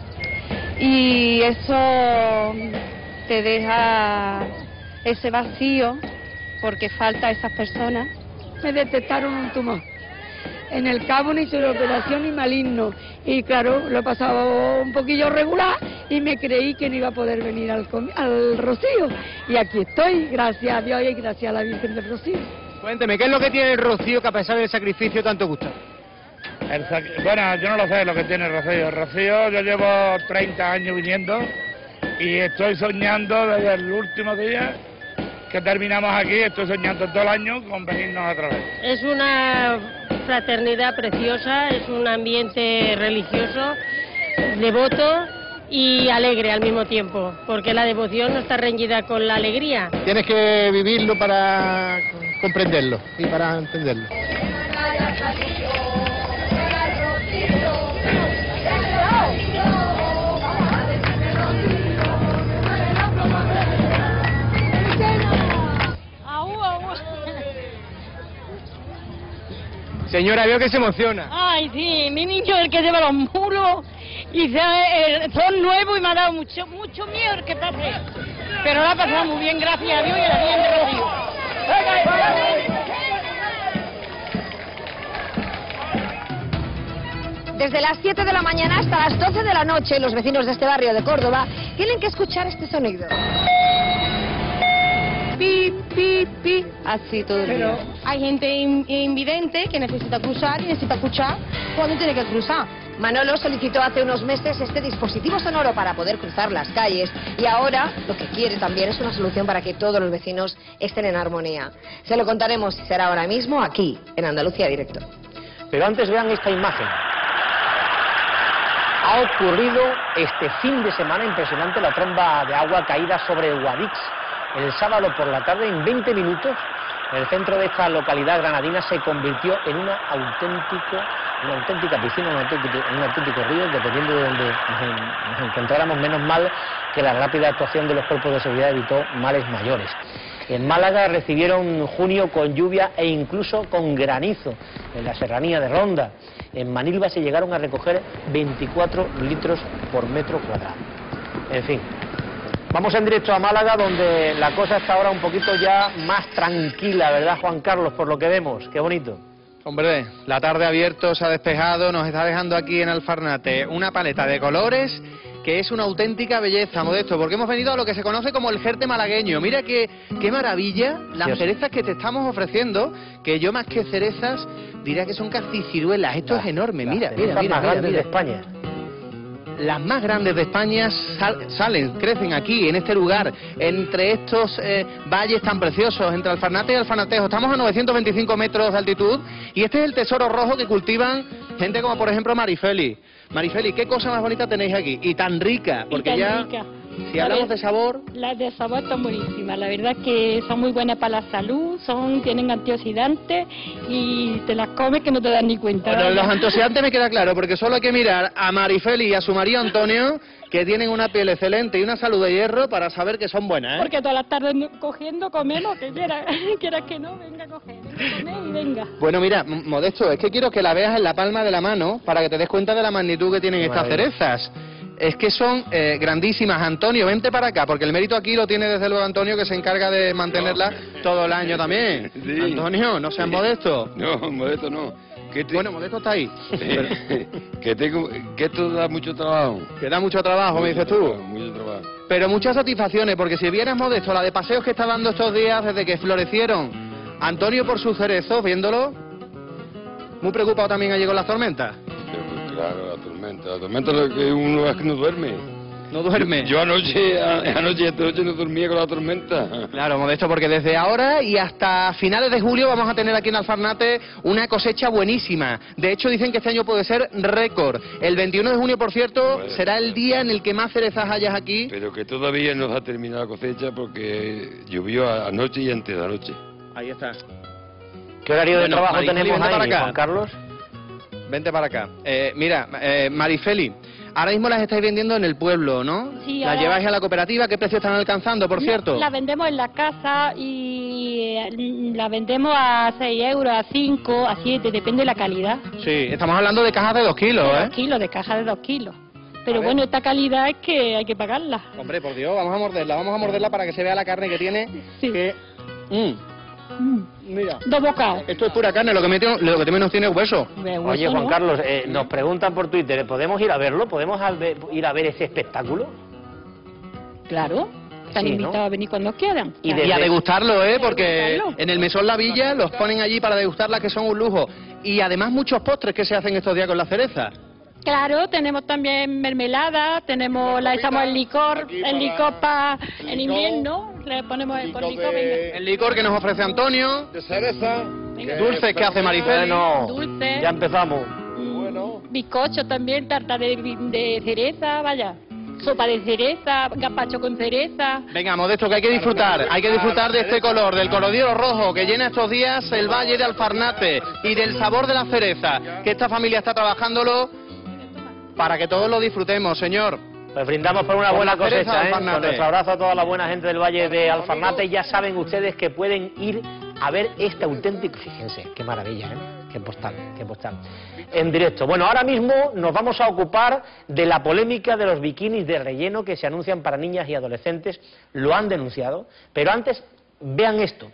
Y eso te deja ese vacío porque falta a esas personas. Me detectaron un tumor. En el cabo ni hice la operación ni maligno. Y claro, lo he pasado un poquillo regular y me creí que no iba a poder venir al, comi- al Rocío. Y aquí estoy, gracias a Dios y gracias a la Virgen del Rocío. Cuénteme, ¿qué es lo que tiene el Rocío que a pesar del sacrificio tanto gusta? El sac- bueno, yo no lo sé lo que tiene el Rocío. El Rocío, yo llevo treinta años viniendo y estoy soñando desde el último día que terminamos aquí, estoy soñando todo el año con venirnos otra vez. Es una fraternidad preciosa, es un ambiente religioso, devoto y alegre al mismo tiempo, porque la devoción no está reñida con la alegría. Tienes que vivirlo para comprenderlo y para entenderlo. Señora, veo que se emociona. Ay, sí, mi niño es el que lleva los muros y sabe, el, son nuevos y me ha dado mucho mucho miedo el que pase. Pero lo ha pasado muy bien, gracias a Dios y a la Virgen de Rocío. Desde las siete de la mañana hasta las doce de la noche, los vecinos de este barrio de Córdoba tienen que escuchar este sonido. Pi, pi, pi, así todo el Pero día. Hay gente in- invidente que necesita cruzar y necesita escuchar cuando tiene que cruzar. Manolo solicitó hace unos meses este dispositivo sonoro para poder cruzar las calles y ahora lo que quiere también es una solución para que todos los vecinos estén en armonía. Se lo contaremos y será ahora mismo aquí, en Andalucía Directo. Pero antes vean esta imagen. Ha ocurrido este fin de semana impresionante la tromba de agua caída sobre el Guadix. El sábado por la tarde, en veinte minutos, el centro de esta localidad granadina se convirtió en una, auténtico, una auténtica piscina, un auténtico, un auténtico río, dependiendo de donde nos, nos encontráramos. Menos mal que la rápida actuación de los cuerpos de seguridad evitó males mayores. En Málaga recibieron junio con lluvia e incluso con granizo en la serranía de Ronda. En Manilva se llegaron a recoger veinticuatro litros por metro cuadrado. En fin. Vamos en directo a Málaga, donde la cosa está ahora un poquito ya más tranquila, ¿verdad, Juan Carlos? Por lo que vemos, qué bonito. Hombre, la tarde abierto, se ha despejado, nos está dejando aquí en Alfarnate una paleta de colores que es una auténtica belleza, Modesto, porque hemos venido a lo que se conoce como el Jerte malagueño. Mira qué, qué maravilla las Dios. cerezas que te estamos ofreciendo, que yo más que cerezas diría que son casi ciruelas. Esto Las- es enorme, las mira, cerezas mira, mira, más mira, grandes mira. de España. Las más grandes de España sal- salen, crecen aquí, en este lugar, entre estos eh, valles tan preciosos, entre Alfarnate y Alfarnatejo. Estamos a novecientos veinticinco metros de altitud y este es el tesoro rojo que cultivan gente como, por ejemplo, Marifeli. Marifeli, ¿qué cosa más bonita tenéis aquí? Y tan rica, porque tan ya, rica. si La hablamos ver- de sabor... Las de sabor son buenísimas, la verdad que son muy buenas para la salud, son tienen antioxidantes y te las comes que no te das ni cuenta. Bueno, vaya. los antioxidantes me queda claro, porque solo hay que mirar a Marifeli y a su marido Antonio, que tienen una piel excelente y una salud de hierro para saber que son buenas, ¿eh? Porque todas las tardes no- cogiendo comemos, que quieras, quieras que no, venga a coger, venga a comer y venga. Bueno, mira, M- Modesto, es que quiero que la veas en la palma de la mano para que te des cuenta de la magnitud que tienen Qué estas maravilla. cerezas. Es que son eh, grandísimas. Antonio, vente para acá, porque el mérito aquí lo tiene desde luego Antonio, que se encarga de mantenerla todo el año también. Sí. Antonio, no seas modesto. No, modesto no. Que te- Bueno, Modesto está ahí. que, tengo, que esto da mucho trabajo. Que da mucho trabajo, me dices tú. Mucho trabajo, mucho trabajo. Pero muchas satisfacciones, porque si vieras, Modesto, la de paseos que está dando estos días desde que florecieron Antonio por sus cerezos, viéndolo, muy preocupado también allí con las tormentas. Pero, claro, la tormenta. La tormenta es lo que uno es que no duerme. No duerme. Yo anoche, a- anoche, esta noche no dormía con la tormenta. Claro, Modesto, porque desde ahora y hasta finales de julio vamos a tener aquí en Alfarnate una cosecha buenísima. De hecho, dicen que este año puede ser récord. El veintiuno de junio, por cierto, será el día en el que más cerezas hayas aquí. Pero que todavía no ha terminado la cosecha porque llovió a- anoche y antes de anoche. Ahí está. ¿Qué horario de Bueno, trabajo Marifeli, tenemos vente ahí, para acá. Juan Carlos? Vente para acá. Eh, mira, eh, Marifeli, ahora mismo las estáis vendiendo en el pueblo, ¿no? Sí, ¿Las ahora- lleváis a la cooperativa? ¿Qué precio están alcanzando, por No, cierto? La vendemos en la casa y eh, la vendemos a seis euros, a cinco, a siete, depende de la calidad. Sí, estamos hablando de cajas de dos kilos, de ¿eh? dos kilos, de caja de dos kilos. Pero ver. bueno, esta calidad es que hay que pagarla. Hombre, por Dios, vamos a morderla, vamos a morderla para que se vea la carne que tiene. Sí. Que... Mm. Mira. Dos bocados. Esto es pura carne, lo que, mete- lo que menos tiene es hueso. Oye, Juan Carlos, eh, nos preguntan por Twitter, ¿podemos ir a verlo? ¿Podemos al ver- ir a ver ese espectáculo? Claro. Están Sí, ¿no? invitados a venir cuando quieran. Y, a degustarlo, ¿eh? Porque degustarlo. en el Mesón La Villa los ponen allí para degustarlas, que son un lujo. Y además muchos postres que se hacen estos días con la cereza. Claro, tenemos también mermelada, tenemos, la echamos el licor, el licor para en invierno, le ponemos el con licor, venga. El licor que nos ofrece Antonio. De cereza. Dulces que hace Marifeli. Bueno, Dulce. ya empezamos. Bizcocho también, tarta de, de cereza, vaya. Sopa de cereza, gazpacho con cereza. Venga, Modesto, que hay que disfrutar. Hay que disfrutar de este color, del colodero rojo que llena estos días el valle de Alfarnate y del sabor de la cereza, que esta familia está trabajándolo para que todos lo disfrutemos, señor. Pues brindamos por una Por buena la cereza cosecha, de ¿eh? Alfarnate. Con nuestro abrazo a toda la buena gente del Valle de Alfarnate. Ya saben ustedes que pueden ir a ver este auténtico... Fíjense, qué maravilla, ¿eh? Qué postal, qué postal. En directo. Bueno, ahora mismo nos vamos a ocupar de la polémica de los bikinis de relleno que se anuncian para niñas y adolescentes. Lo han denunciado. Pero antes, vean esto.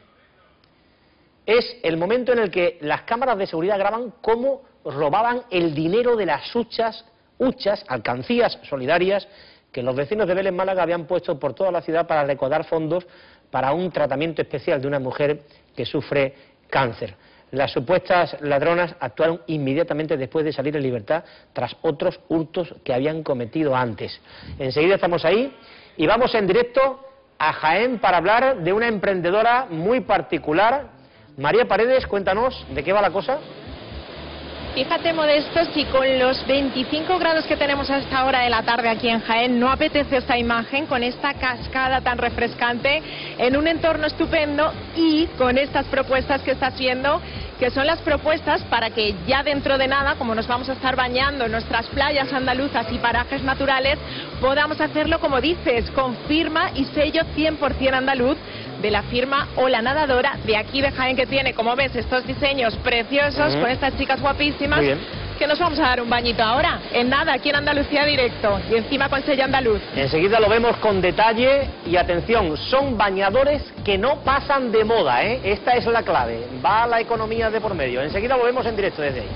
Es el momento en el que las cámaras de seguridad graban cómo robaban el dinero de las huchas, huchas, alcancías solidarias que los vecinos de Vélez Málaga habían puesto por toda la ciudad para recaudar fondos para un tratamiento especial de una mujer que sufre cáncer. Las supuestas ladronas actuaron inmediatamente después de salir en libertad tras otros hurtos que habían cometido antes. Enseguida estamos ahí y vamos en directo a Jaén para hablar de una emprendedora muy particular. María Paredes, cuéntanos de qué va la cosa. Fíjate, Modesto, si con los veinticinco grados que tenemos a esta hora de la tarde aquí en Jaén no apetece esta imagen con esta cascada tan refrescante en un entorno estupendo y con estas propuestas que estás viendo, que son las propuestas para que ya dentro de nada, como nos vamos a estar bañando en nuestras playas andaluzas y parajes naturales, podamos hacerlo como dices, con firma y sello cien por cien andaluz de la firma Ola Nadadora de aquí de Jaén, que tiene, como ves, estos diseños preciosos Ujú. con estas chicas guapísimas. Muy bien. que nos vamos a dar un bañito ahora. En nada, aquí en Andalucía Directo. Y encima con sello andaluz. Enseguida lo vemos con detalle y atención, son bañadores que no pasan de moda, ¿eh? Esta es la clave. Va la economía de por medio. Enseguida lo vemos en directo desde ahí.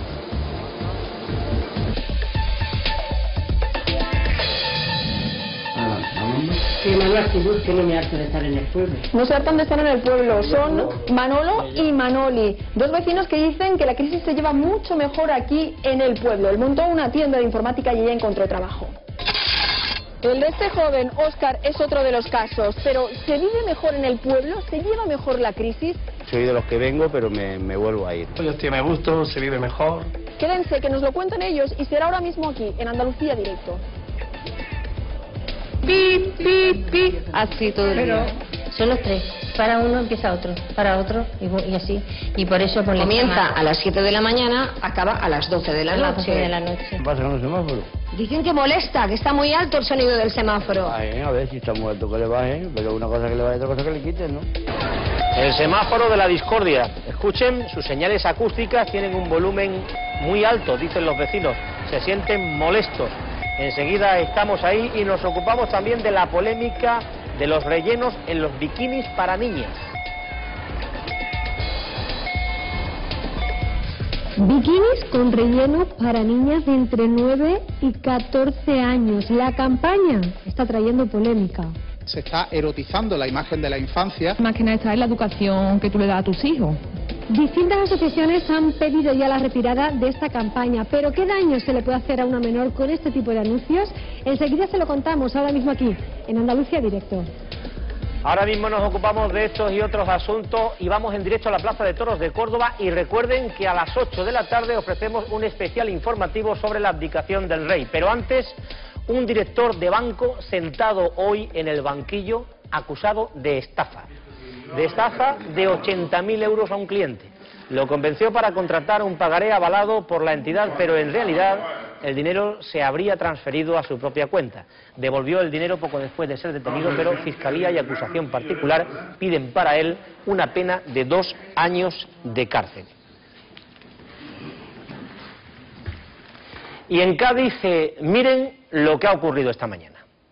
Qué mala actitud, que no me harto de estar en el pueblo. No se hartan de estar en el pueblo, son Manolo y Manoli, dos vecinos que dicen que la crisis se lleva mucho mejor aquí en el pueblo. Él montó una tienda de informática y ella encontró trabajo. El de este joven, Óscar, es otro de los casos, pero ¿se vive mejor en el pueblo? ¿Se lleva mejor la crisis? Soy de los que vengo, pero me, me vuelvo a ir. Yo estoy a gusto, se vive mejor. Quédense, que nos lo cuentan ellos y será ahora mismo aquí, en Andalucía Directo. Pi, pi, pi, así todo el Pero... día. Son los tres. Para uno empieza otro, para otro y, y así. Y por eso por comienza a las siete de la mañana, acaba a las doce de la A las noche. doce de la noche. ¿Qué pasa con el semáforo? Dicen que molesta, que está muy alto el sonido del semáforo. Ay, a ver si está muy alto que le bajen, pero una cosa que le baje y otra cosa que le quiten, ¿no? El semáforo de la discordia. Escuchen, sus señales acústicas tienen un volumen muy alto, dicen los vecinos. Se sienten molestos. Enseguida estamos ahí y nos ocupamos también de la polémica de los rellenos en los bikinis para niñas. Bikinis con relleno para niñas de entre nueve y catorce años. La campaña está trayendo polémica. Se está erotizando la imagen de la infancia. Más que nada está en la educación que tú le das a tus hijos. Distintas asociaciones han pedido ya la retirada de esta campaña, pero ¿qué daño se le puede hacer a una menor con este tipo de anuncios? Enseguida se lo contamos, ahora mismo aquí, en Andalucía Directo. Ahora mismo nos ocupamos de estos y otros asuntos y vamos en directo a la Plaza de Toros de Córdoba y recuerden que a las ocho de la tarde ofrecemos un especial informativo sobre la abdicación del rey. Pero antes, un director de banco sentado hoy en el banquillo acusado de estafa. De estafa de ochenta mil euros a un cliente. Lo convenció para contratar un pagaré avalado por la entidad, pero en realidad el dinero se habría transferido a su propia cuenta. Devolvió el dinero poco después de ser detenido, pero Fiscalía y acusación particular piden para él una pena de dos años de cárcel. Y en Cádiz, eh, miren lo que ha ocurrido esta mañana.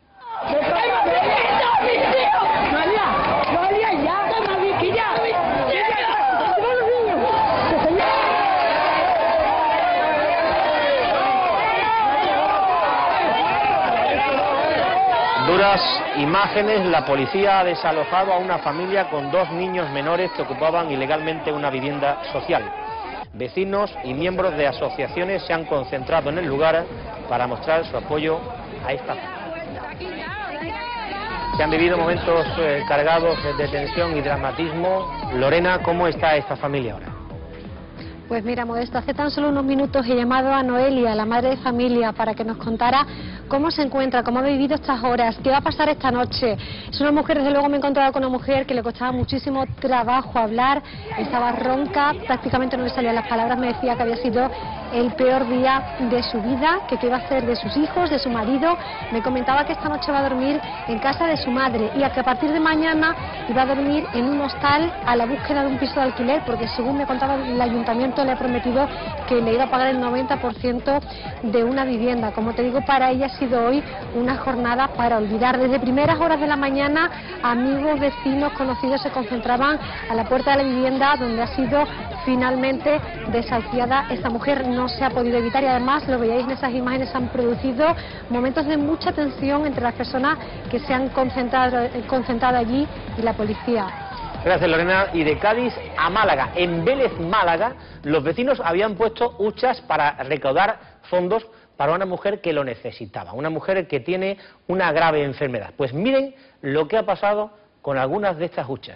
Duras imágenes, la policía ha desalojado a una familia con dos niños menores que ocupaban ilegalmente una vivienda social. Vecinos y miembros de asociaciones se han concentrado en el lugar para mostrar su apoyo a esta familia. Se han vivido momentos eh, cargados de tensión y dramatismo. Lorena, ¿cómo está esta familia ahora? Pues mira, Modesto, hace tan solo unos minutos he llamado a Noelia, la madre de familia, para que nos contara cómo se encuentra, cómo ha vivido estas horas, qué va a pasar esta noche. Es una mujer, desde luego me he encontrado con una mujer que le costaba muchísimo trabajo hablar, estaba ronca, prácticamente no le salían las palabras, me decía que había sido el peor día de su vida, que qué iba a hacer de sus hijos, de su marido. Me comentaba que esta noche va a dormir en casa de su madre y que a partir de mañana iba a dormir en un hostal a la búsqueda de un piso de alquiler, porque según me contaba el ayuntamiento le ha prometido que le iba a pagar el noventa por ciento de una vivienda. Como te digo, para ella ha sido hoy una jornada para olvidar. Desde primeras horas de la mañana, amigos, vecinos, conocidos se concentraban a la puerta de la vivienda donde ha sido finalmente desahuciada esta mujer. No se ha podido evitar y además, lo veíais en esas imágenes, han producido momentos de mucha tensión entre las personas que se han concentrado, concentrado allí y la policía. Gracias, Lorena. Y de Cádiz a Málaga. En Vélez, Málaga, los vecinos habían puesto huchas para recaudar fondos para una mujer que lo necesitaba, una mujer que tiene una grave enfermedad. Pues miren lo que ha pasado con algunas de estas huchas.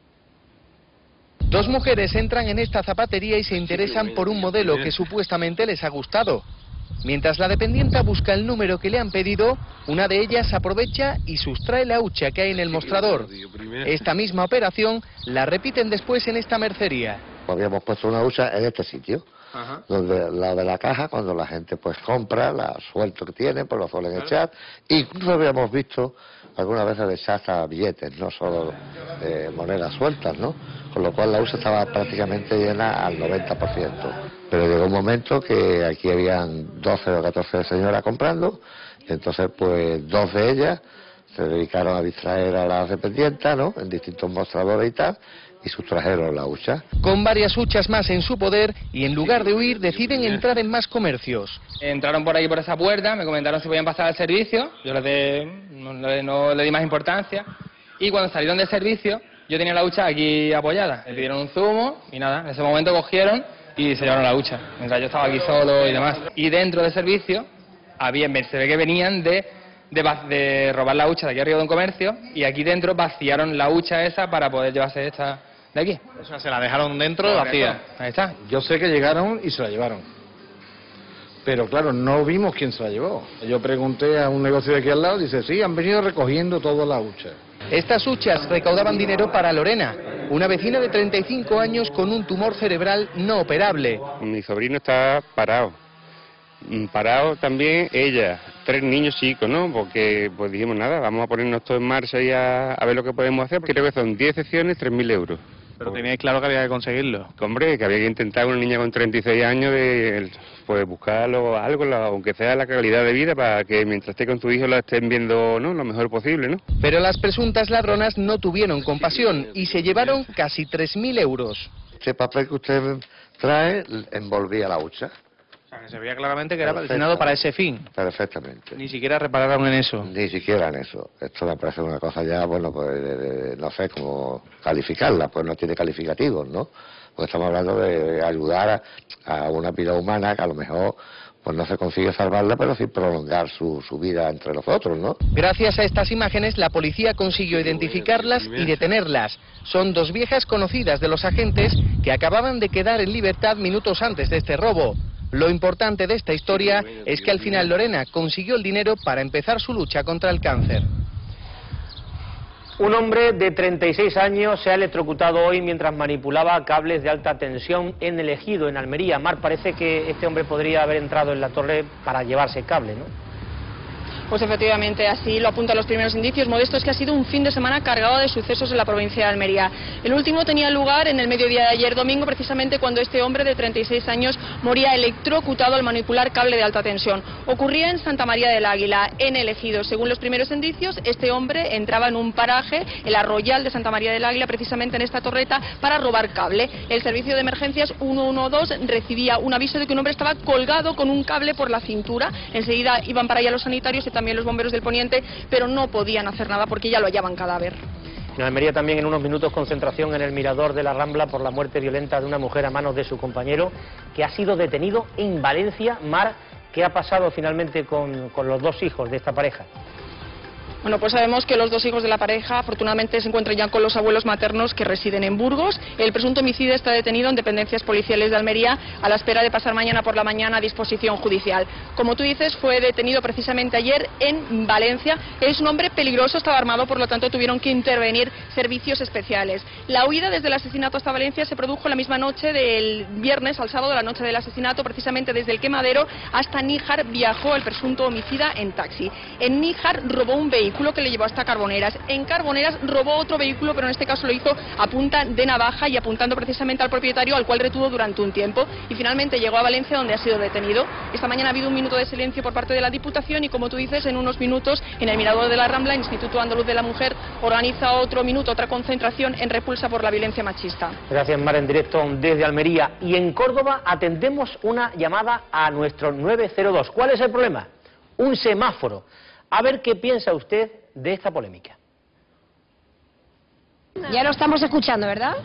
Dos mujeres entran en esta zapatería y se interesan por un modelo que supuestamente les ha gustado. Mientras la dependienta busca el número que le han pedido, una de ellas aprovecha y sustrae la hucha que hay en el mostrador. Esta misma operación la repiten después en esta mercería. Habíamos puesto una hucha en este sitio, Ajá. donde la de la caja, cuando la gente pues compra, la suelto que tiene, pues lo suelen echar. Incluso habíamos visto algunas veces de echar hasta billetes, no solo eh, monedas sueltas, ¿no? Con lo cual la hucha estaba prácticamente llena al noventa por ciento. Pero llegó un momento que aquí habían doce o catorce señoras comprando, y entonces pues dos de ellas se dedicaron a distraer a las dependientes, ¿no?, en distintos mostradores y tal, y sustrajeron la hucha. Con varias huchas más en su poder y en lugar de huir deciden entrar en más comercios. Entraron por ahí por esa puerta, me comentaron si podían pasar al servicio, yo les de, no, no, no le di más importancia, y cuando salieron del servicio yo tenía la hucha aquí apoyada, le pidieron un zumo y nada, en ese momento cogieron y se llevaron la hucha, mientras yo estaba aquí solo y demás. Y dentro del servicio había, se ve que venían de, de, de robar la hucha de aquí arriba de un comercio, y aquí dentro vaciaron la hucha esa para poder llevarse esta de aquí. O sea, se la dejaron dentro vacía. Ahí está. Yo sé que llegaron y se la llevaron. Pero claro, no vimos quién se la llevó. Yo pregunté a un negocio de aquí al lado y dice, sí, han venido recogiendo toda la hucha. Estas huchas recaudaban dinero para Lorena, una vecina de treinta y cinco años con un tumor cerebral no operable. Mi sobrino está parado. Parado también ella, tres niños chicos, ¿no? Porque pues dijimos nada, vamos a ponernos todo en marcha y a, a ver lo que podemos hacer. Creo que son diez sesiones, tres mil euros. Pero teníais claro que había que conseguirlo. Hombre, que había que intentar una niña con treinta y seis años de pues buscarlo algo, la, aunque sea la calidad de vida, para que mientras esté con tu hijo la estén viendo, ¿no?, lo mejor posible, ¿no? Pero las presuntas ladronas no tuvieron compasión y se llevaron casi tres mil euros. Este papel que usted trae envolvía la hucha. O sea, que se veía claramente que era destinado para ese fin. Perfectamente. Ni siquiera repararon en eso. Ni siquiera en eso. Esto me parece una cosa ya, bueno, pues de, de, no sé cómo calificarla, pues no tiene calificativos, ¿no? Porque estamos hablando de ayudar a, a una vida humana que a lo mejor pues no se consigue salvarla, pero sí prolongar su, su vida entre nosotros, ¿no? Gracias a estas imágenes, la policía consiguió identificarlas y detenerlas. Son dos viejas conocidas de los agentes que acababan de quedar en libertad minutos antes de este robo. Lo importante de esta historia es que al final Lorena consiguió el dinero para empezar su lucha contra el cáncer. Un hombre de treinta y seis años se ha electrocutado hoy mientras manipulaba cables de alta tensión en el Ejido, en Almería. Mar, parece que este hombre podría haber entrado en la torre para llevarse el cable, ¿no? Pues efectivamente, así lo apuntan los primeros indicios. Modesto, es que ha sido un fin de semana cargado de sucesos en la provincia de Almería. El último tenía lugar en el mediodía de ayer domingo, precisamente cuando este hombre de treinta y seis años moría electrocutado al manipular cable de alta tensión. Ocurría en Santa María del Águila, en el Ejido. Según los primeros indicios, este hombre entraba en un paraje, el Arroyal de Santa María del Águila, precisamente en esta torreta, para robar cable. El servicio de emergencias uno uno dos recibía un aviso de que un hombre estaba colgado con un cable por la cintura. Enseguida iban para allá los sanitarios y también los bomberos del Poniente, pero no podían hacer nada porque ya lo hallaban cadáver. En Almería también en unos minutos concentración en el mirador de la Rambla por la muerte violenta de una mujer a manos de su compañero que ha sido detenido en Valencia. Mar, ¿qué ha pasado finalmente con, con los dos hijos de esta pareja? Bueno, pues sabemos que los dos hijos de la pareja afortunadamente se encuentran ya con los abuelos maternos que residen en Burgos. El presunto homicida está detenido en dependencias policiales de Almería a la espera de pasar mañana por la mañana a disposición judicial. Como tú dices, fue detenido precisamente ayer en Valencia. Es un hombre peligroso, estaba armado, por lo tanto tuvieron que intervenir servicios especiales. La huida desde el asesinato hasta Valencia se produjo la misma noche del viernes al sábado, la noche del asesinato, precisamente desde el Quemadero hasta Níjar viajó el presunto homicida en taxi. En Níjar robó un vehículo que le llevó hasta Carboneras. En Carboneras robó otro vehículo, pero en este caso lo hizo a punta de navaja y apuntando precisamente al propietario, al cual retuvo durante un tiempo, y finalmente llegó a Valencia, donde ha sido detenido. Esta mañana ha habido un minuto de silencio por parte de la Diputación y, como tú dices, en unos minutos en el Mirador de la Rambla, el Instituto Andaluz de la Mujer organiza otro minuto, otra concentración en repulsa por la violencia machista. Gracias, Mar, en directo desde Almería. Y en Córdoba atendemos una llamada a nuestro nueve cero dos. ¿Cuál es el problema? Un semáforo. A ver qué piensa usted de esta polémica. Ya lo estamos escuchando, ¿verdad?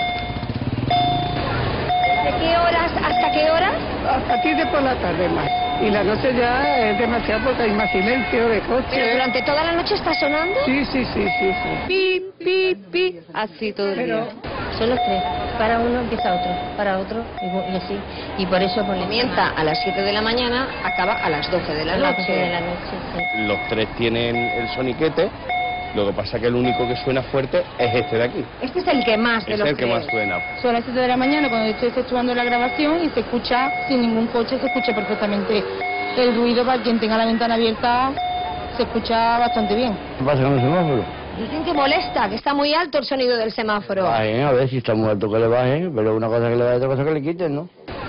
¿De qué horas hasta qué horas? A partir de por la tarde más. Y la noche ya es demasiado porque hay más silencio de coche. ¿Pero durante toda la noche está sonando? Sí, sí, sí, sí. sí. Pi, pi, pi. Así todo el día. Son los tres. Para uno empieza otro, para otro y, y así. Y por eso por comienza a las siete de la mañana, acaba a las doce de la noche. A las doce de la noche, sí. Los tres tienen el soniquete. Lo que pasa es que el único que suena fuerte es este de aquí. Este es el que más de es los el que tres. más suena. Son las siete de la mañana cuando estoy efectuando la grabación y se escucha sin ningún coche, se escucha perfectamente el ruido. Para quien tenga la ventana abierta se escucha bastante bien. ¿Qué pasa con el semáforo? Dicen que molesta, que está muy alto el sonido del semáforo. Bajen, a ver si está muy alto que le bajen, pero una cosa que le da y otra cosa que le quiten, ¿no?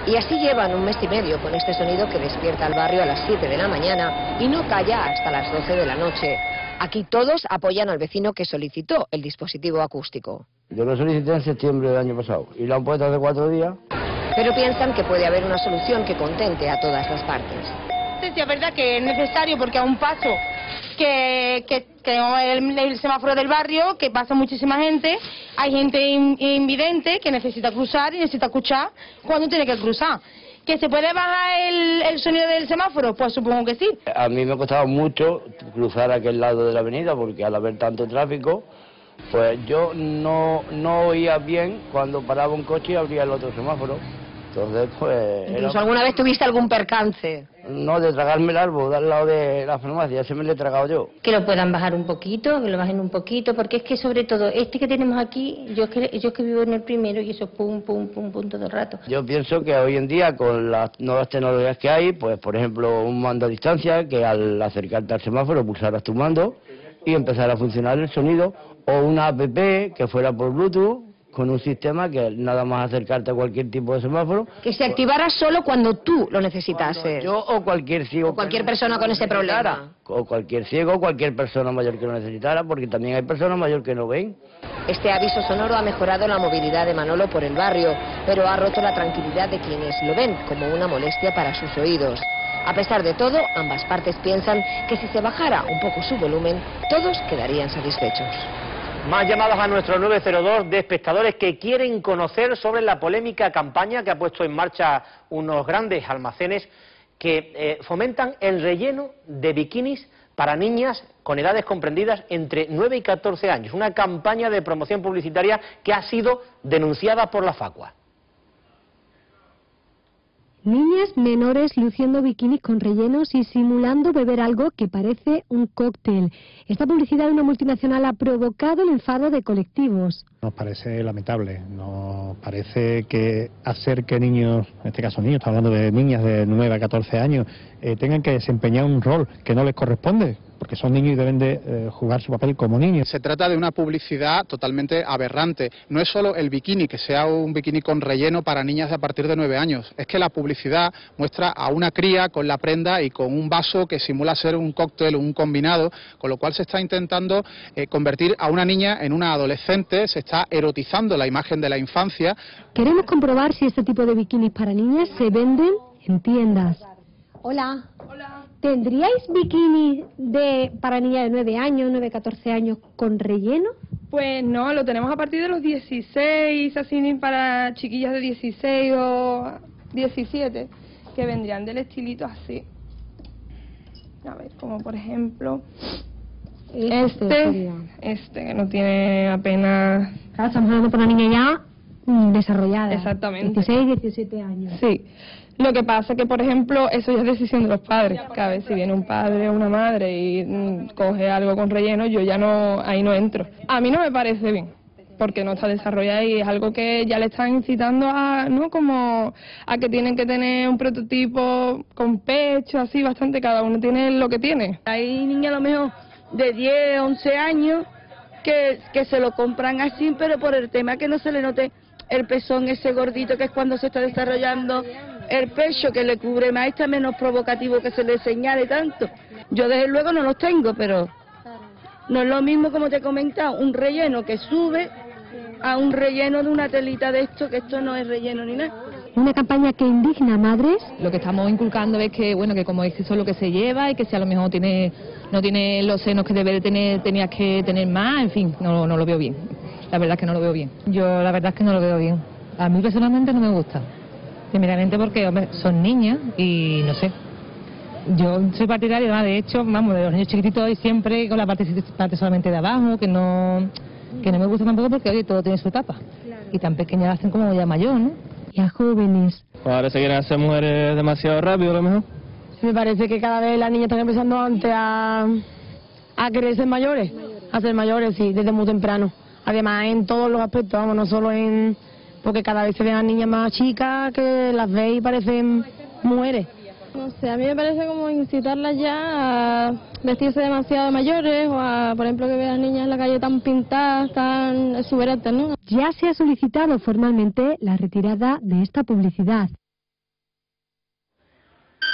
Y así llevan un mes y medio con este sonido que despierta al barrio a las siete de la mañana y no calla hasta las doce de la noche. Aquí todos apoyan al vecino que solicitó el dispositivo acústico. Yo lo solicité en septiembre del año pasado y lo han puesto hace cuatro días. Pero piensan que puede haber una solución que contente a todas las partes. Sí, es verdad que es necesario porque a un paso que, que, que el, el semáforo del barrio, que pasa muchísima gente, hay gente in, invidente que necesita cruzar y necesita escuchar cuando tiene que cruzar. ¿Que se puede bajar el, el sonido del semáforo? Pues supongo que sí. A mí me ha costado mucho cruzar aquel lado de la avenida porque al haber tanto tráfico, pues yo no, no oía bien cuando paraba un coche y abría el otro semáforo. Entonces, pues... ¿Incluso era... alguna vez tuviste algún percance? No, de tragarme el árbol al lado de la farmacia, ese me lo he tragado yo. Que lo puedan bajar un poquito, que lo bajen un poquito, porque es que sobre todo este que tenemos aquí, yo es que, yo es que vivo en el primero y eso pum, pum, pum, pum todo el rato. Yo pienso que hoy en día con las nuevas tecnologías que hay, pues por ejemplo un mando a distancia, que al acercarte al semáforo pulsaras tu mando y empezara a funcionar el sonido, o una app que fuera por Bluetooth, con un sistema que nada más acercarte a cualquier tipo de semáforo. Que se activara solo cuando tú lo necesitases. Yo o cualquier ciego. O cualquier persona con ese problema. O cualquier ciego o cualquier persona mayor que lo necesitara, porque también hay personas mayores que no ven. Este aviso sonoro ha mejorado la movilidad de Manolo por el barrio, pero ha roto la tranquilidad de quienes lo ven como una molestia para sus oídos. A pesar de todo, ambas partes piensan que si se bajara un poco su volumen, todos quedarían satisfechos. Más llamados a nuestro nueve cero dos de espectadores que quieren conocer sobre la polémica campaña que ha puesto en marcha unos grandes almacenes que eh, fomentan el relleno de bikinis para niñas con edades comprendidas entre nueve y catorce años. Una campaña de promoción publicitaria que ha sido denunciada por la Facua. Niñas menores luciendo bikinis con rellenos y simulando beber algo que parece un cóctel. Esta publicidad de una multinacional ha provocado el enfado de colectivos. Nos parece lamentable, nos parece que hacer que niños, en este caso niños, estamos hablando de niñas de nueve a catorce años, eh, tengan que desempeñar un rol que no les corresponde, porque son niños y deben de eh, jugar su papel como niños. Se trata de una publicidad totalmente aberrante. No es solo el bikini, que sea un bikini con relleno para niñas de a partir de nueve años. Es que la publicidad muestra a una cría con la prenda y con un vaso que simula ser un cóctel o un combinado, con lo cual se está intentando eh, convertir a una niña en una adolescente, se está erotizando la imagen de la infancia. Queremos comprobar si este tipo de bikinis para niñas se venden en tiendas. Hola. Hola. ¿Tendríais bikini de para niñas de nueve años, nueve a catorce años con relleno? Pues no, lo tenemos a partir de los dieciséis, así para chiquillas de dieciséis o diecisiete, que vendrían del estilito así. A ver, como por ejemplo este, este que no tiene apenas... Claro, estamos hablando de una niña ya mm, desarrollada. Exactamente. dieciséis, diecisiete años. Sí. Lo que pasa que, por ejemplo, eso ya es decisión de los padres. Cada vez si viene un padre o una madre y mm, coge algo con relleno, yo ya no, ahí no entro. A mí no me parece bien, porque no está desarrollada y es algo que ya le están incitando a, ¿no? Como a que tienen que tener un prototipo con pecho, así bastante, cada uno tiene lo que tiene. Hay niñas a lo mejor de diez, once años que, que se lo compran así, pero por el tema que no se le note el pezón ese gordito, que es cuando se está desarrollando el pecho, que le cubre más, está menos provocativo que se le señale tanto. Yo desde luego no los tengo, pero no es lo mismo, como te he comentado, un relleno que sube a un relleno de una telita de esto, que esto no es relleno ni nada. Una campaña que indigna a madres. Lo que estamos inculcando es que, bueno, que como es eso es lo que se lleva y que si a lo mejor tiene, no tiene los senos que debe de tener, tenías que tener más, en fin, no, no lo veo bien. La verdad es que no lo veo bien. Yo la verdad es que no lo veo bien. A mí personalmente no me gusta. Primeramente porque, hombre, son niñas y no sé. Yo soy partidaria, de hecho, vamos, de los niños chiquititos y siempre con la parte, parte solamente de abajo, que no, que no me gusta tampoco porque, oye, todo tiene su etapa. Claro. Y tan pequeñas la hacen como ya mayor, ¿no? Y a jóvenes. Pues ahora se quieren hacer mujeres demasiado rápido, a lo mejor. Me parece que cada vez las niñas están empezando antes a, a querer ser mayores, a ser mayores, sí, desde muy temprano. Además, en todos los aspectos, vamos, no solo en... Porque cada vez se ven a niñas más chicas que las veis y parecen mujeres. No sé, a mí me parece como incitarlas ya a vestirse demasiado de mayores o a, por ejemplo, que vean niñas en la calle tan pintadas, tan exuberantes, ¿no? Ya se ha solicitado formalmente la retirada de esta publicidad.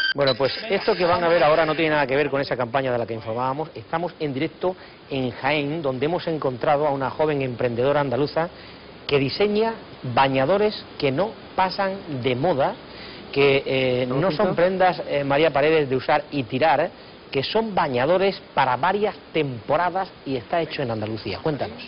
Bueno, pues esto que van a ver ahora no tiene nada que ver con esa campaña de la que informábamos. Estamos en directo en Jaén, donde hemos encontrado a una joven emprendedora andaluza que diseña bañadores que no pasan de moda, que eh, no son prendas, eh, María Paredes, de usar y tirar, que son bañadores para varias temporadas y está hecho en Andalucía. Cuéntanos.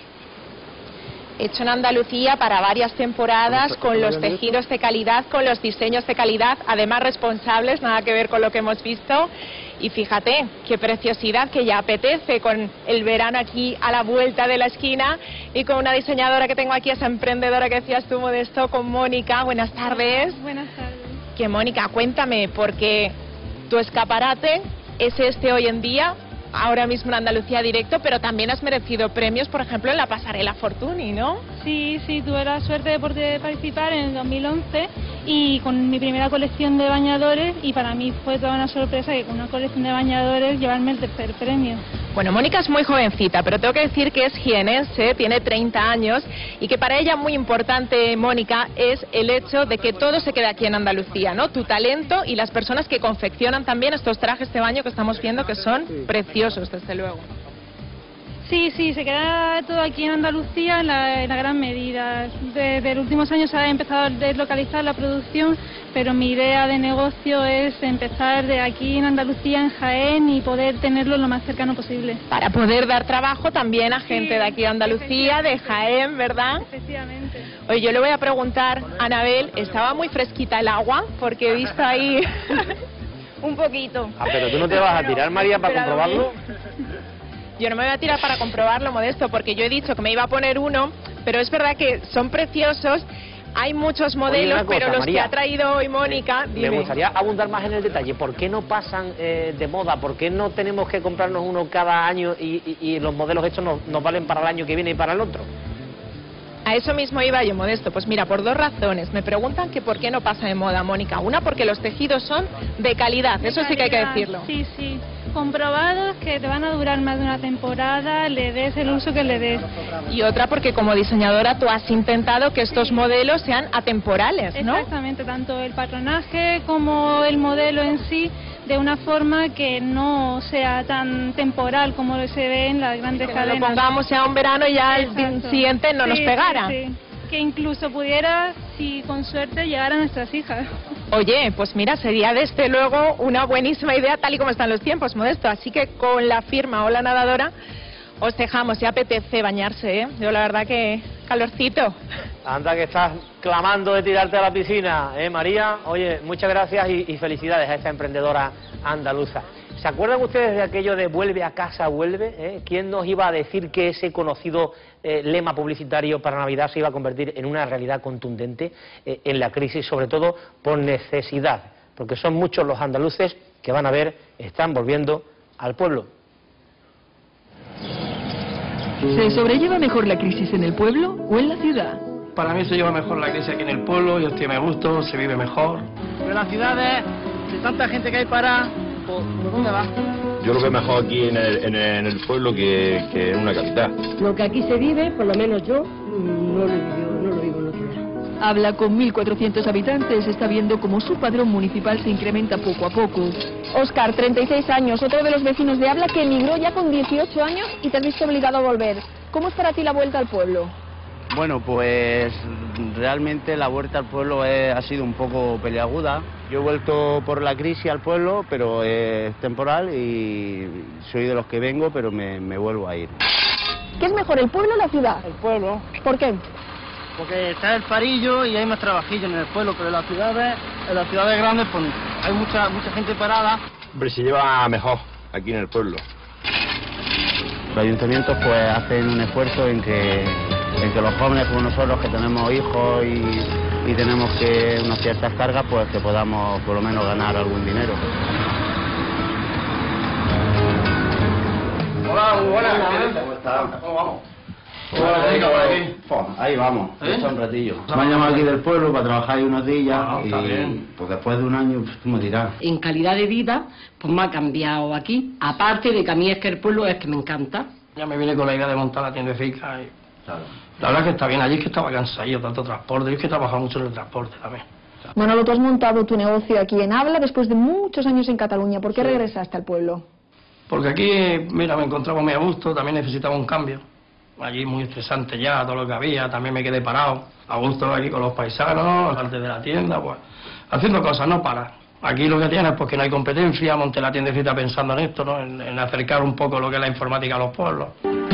Hecho en Andalucía para varias temporadas, con los tejidos de calidad, con los diseños de calidad, además responsables, nada que ver con lo que hemos visto. Y fíjate, qué preciosidad, que ya apetece con el verano aquí a la vuelta de la esquina y con una diseñadora que tengo aquí, esa emprendedora que decías tú, Modesto, con Mónica. Buenas tardes. Buenas tardes. Que Mónica, cuéntame, porque tu escaparate es este hoy en día, ahora mismo en Andalucía Directo, pero también has merecido premios, por ejemplo, en la pasarela Fortuny, ¿no? Sí, sí, tuve la suerte de poder participar en el dos mil once y con mi primera colección de bañadores, y para mí fue toda una sorpresa que con una colección de bañadores llevarme el tercer premio. Bueno, Mónica es muy jovencita, pero tengo que decir que es jienense, tiene treinta años, y que para ella muy importante, Mónica, es el hecho de que todo se quede aquí en Andalucía, ¿no? Tu talento y las personas que confeccionan también estos trajes de baño que estamos viendo, que son preciosos, desde luego. Sí, sí, se queda todo aquí en Andalucía en la, en la gran medida. Desde los últimos años se ha empezado a deslocalizar la producción, pero mi idea de negocio es empezar de aquí en Andalucía, en Jaén, y poder tenerlo lo más cercano posible. Para poder dar trabajo también a gente sí, de aquí de Andalucía, de Jaén, ¿verdad? Efectivamente. Oye, yo le voy a preguntar a Anabel, ¿estaba muy fresquita el agua? Porque he visto ahí un poquito. Ah, pero tú no te vas a tirar, María, para comprobarlo. Yo no me voy a tirar para comprobarlo, Modesto, porque yo he dicho que me iba a poner uno, pero es verdad que son preciosos. Hay muchos modelos, cosa, pero los María, que ha traído hoy Mónica... Me, me gustaría abundar más en el detalle. ¿Por qué no pasan eh, de moda? ¿Por qué no tenemos que comprarnos uno cada año y, y, y los modelos estos nos, nos valen para el año que viene y para el otro? A eso mismo iba yo, Modesto. Pues mira, por dos razones. Me preguntan que por qué no pasa de moda, Mónica. Una, porque los tejidos son de calidad, de eso calidad, sí que hay que decirlo. Sí, sí. Comprobados, que te van a durar más de una temporada, le des el uso que le des. Y otra, porque como diseñadora tú has intentado que estos modelos sean atemporales, ¿no? Exactamente, tanto el patronaje como el modelo en sí, de una forma que no sea tan temporal como se ve en las grandes que cadenas. Lo pongamos ya un verano y ya Exacto. el siguiente no sí, nos pegara. Sí, sí. Que incluso pudiera, si con suerte, llegar a nuestras hijas. Oye, pues mira, sería desde luego una buenísima idea, tal y como están los tiempos, Modesto. Así que con la firma Hola Nadadora os dejamos. Ya apetece bañarse, ¿eh? Yo la verdad que calorcito. Anda que estás clamando de tirarte a la piscina, ¿eh, María? Oye, muchas gracias y, y felicidades a esta emprendedora andaluza. ¿Se acuerdan ustedes de aquello de vuelve a casa, vuelve? ¿Eh? ¿Quién nos iba a decir que ese conocido eh, lema publicitario para Navidad se iba a convertir en una realidad contundente eh, en la crisis, sobre todo por necesidad? Porque son muchos los andaluces que van a ver, están volviendo al pueblo. ¿Se sobrelleva mejor la crisis en el pueblo o en la ciudad? Para mí se lleva mejor la crisis aquí en el pueblo, yo estoy a gusto, se vive mejor. Pero las ciudades, de tanta gente que hay para... ¿por dónde va? Yo lo veo mejor aquí en el, en el, en el pueblo que, que en una capital. Lo que aquí se vive, por lo menos yo, no lo vivo, no lo vivo en otro lado. Habla con mil cuatrocientos habitantes, está viendo cómo su padrón municipal se incrementa poco a poco. Óscar, treinta y seis años, otro de los vecinos de Habla que emigró ya con dieciocho años y te has visto obligado a volver. ¿Cómo es para ti la vuelta al pueblo? Bueno, pues realmente la vuelta al pueblo es, ha sido un poco peleaguda. Yo he vuelto por la crisis al pueblo, pero es temporal y soy de los que vengo, pero me, me vuelvo a ir. ¿Qué es mejor, el pueblo o la ciudad? El pueblo. ¿Por qué? Porque está el parillo y hay más trabajillo en el pueblo, pero en las ciudades, en las ciudades grandes pues, hay mucha, mucha gente parada. Hombre, se lleva mejor aquí en el pueblo. Los ayuntamientos pues hacen un esfuerzo en que, en que los jóvenes como nosotros que tenemos hijos y, y tenemos que unas ciertas cargas, pues que podamos por lo menos ganar algún dinero. Hola, muy buenas. ¿Cómo estás? ¿Cómo vamos? Hola, por aquí. Ahí vamos, ¿Eh? Está un ratillo. Me han llamado aquí del pueblo para trabajar ahí unos días ah, y bien. Pues después de un año pues, tú me dirás. En calidad de vida, pues me ha cambiado aquí. Aparte de que a mí es que el pueblo es que me encanta. Ya me vine con la idea de montar la tiendecica y... Claro. La verdad es que está bien, allí es que estaba cansado, tanto transporte, yo es que he trabajado mucho en el transporte también. Manolo, tú has montado tu negocio aquí en Abla después de muchos años en Cataluña. ¿Por qué sí. regresaste al pueblo? Porque aquí, mira, me encontraba muy a gusto, también necesitaba un cambio. Allí muy estresante ya, todo lo que había, también me quedé parado. A gusto aquí con los paisanos, antes de la tienda, pues, haciendo cosas, no para. Aquí lo que tienes es pues, que no hay competencia, monté la tiendecita pensando en esto, ¿no? En, en acercar un poco lo que es la informática a los pueblos.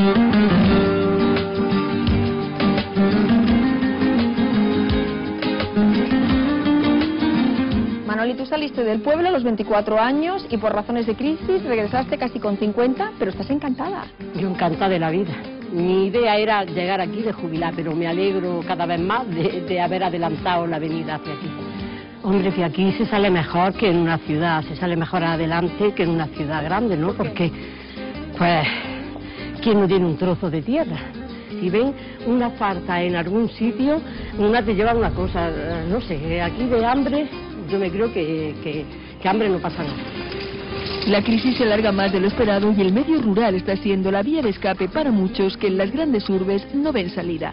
Manoli, tú saliste del pueblo a los veinticuatro años y por razones de crisis regresaste casi con cincuenta, pero estás encantada. Yo encantada de la vida. Mi idea era llegar aquí de jubilar, pero me alegro cada vez más de, de haber adelantado la venida hacia aquí. Hombre, que aquí se sale mejor que en una ciudad, se sale mejor adelante que en una ciudad grande, ¿no? Porque, pues, ¿quién no tiene un trozo de tierra? Si ven una falta en algún sitio, una te lleva una cosa, no sé, aquí de hambre, yo me creo que, que, que hambre no pasa nada. La crisis se alarga más de lo esperado y el medio rural está siendo la vía de escape para muchos que en las grandes urbes no ven salida.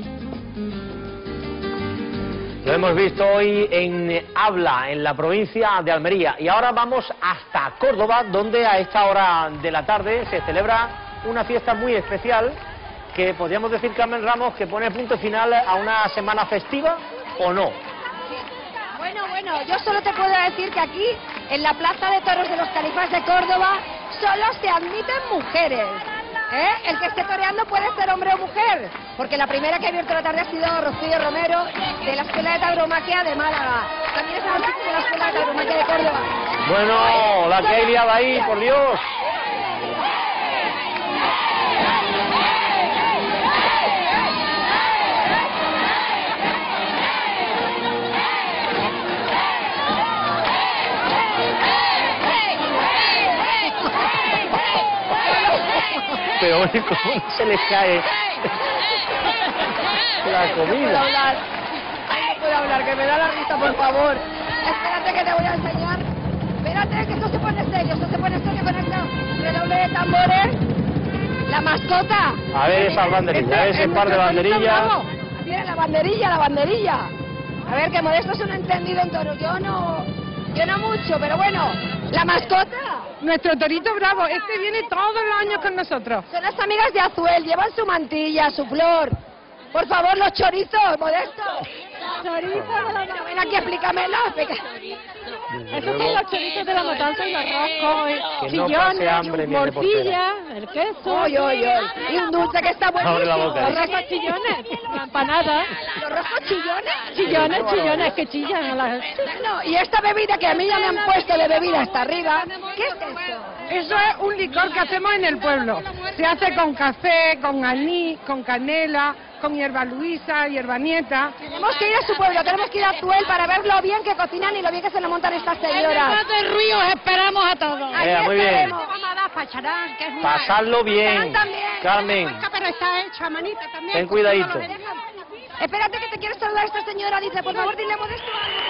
Lo hemos visto hoy en Abla, en la provincia de Almería. Y ahora vamos hasta Córdoba, donde a esta hora de la tarde se celebra una fiesta muy especial que podríamos decir, Carmen Ramos, que pone punto final a una semana festiva, ¿o no? Bueno, bueno, yo solo te puedo decir que aquí, en la Plaza de Toros de los Califas de Córdoba, solo se admiten mujeres. ¿Eh? El que esté toreando puede ser hombre o mujer, porque la primera que ha abierto la tarde ha sido Rocío Romero, de la Escuela de Tauromaquia de Málaga. También es artista de la Escuela de Tauromaquia de Córdoba. Bueno, la que hay liada ahí, por Dios. Pero bueno, ¿cómo no se les cae la comida? No puedo hablar, ay, no puedo hablar, que me da la risa, por favor. Espérate que te voy a enseñar. Espérate, que esto se pone serio, esto se pone serio con esta redoble de tambores. La mascota. A ver esas banderillas, a ver ese par de banderillas. Mira la banderilla, la banderilla. A ver, que Modesto es un entendido en toros. Yo no, yo no mucho, pero bueno, la mascota. Nuestro torito bravo, este viene todos los años con nosotros. Son las amigas de Azuel, llevan su mantilla, su flor. Por favor, los chorizos, Modesto. Chorizos de la matanza. Ven aquí, explícamelo. Esos son los chorizos de la matanza y los roscos, que chillones, no hambre, morcilla, el queso. Oy, oy, oy. Y un dulce que está buenísimo. Los roscos chillones, la empanada. ¿Los roscos chillones? Chillones, chillones, que chillan a las... No, y esta bebida que a mí ya me han puesto de bebida hasta arriba, ¿qué es eso? Eso es un licor que hacemos en el pueblo. Se hace con café, con anís, con canela, con hierba luisa, hierba nieta. Tenemos que ir a su pueblo, tenemos que ir a Azuel para ver lo bien que cocinan y lo bien que se lo montan estas señoras. En el Río os esperamos a todos. Venga, muy bien. Vamos a dar pacharán, que es muy Pasarlo bien, Carmen. Pero está hecha, manita, también. Ten cuidadito. Espérate que te quiero saludar a esta señora, dice, por favor, dile a Modesto.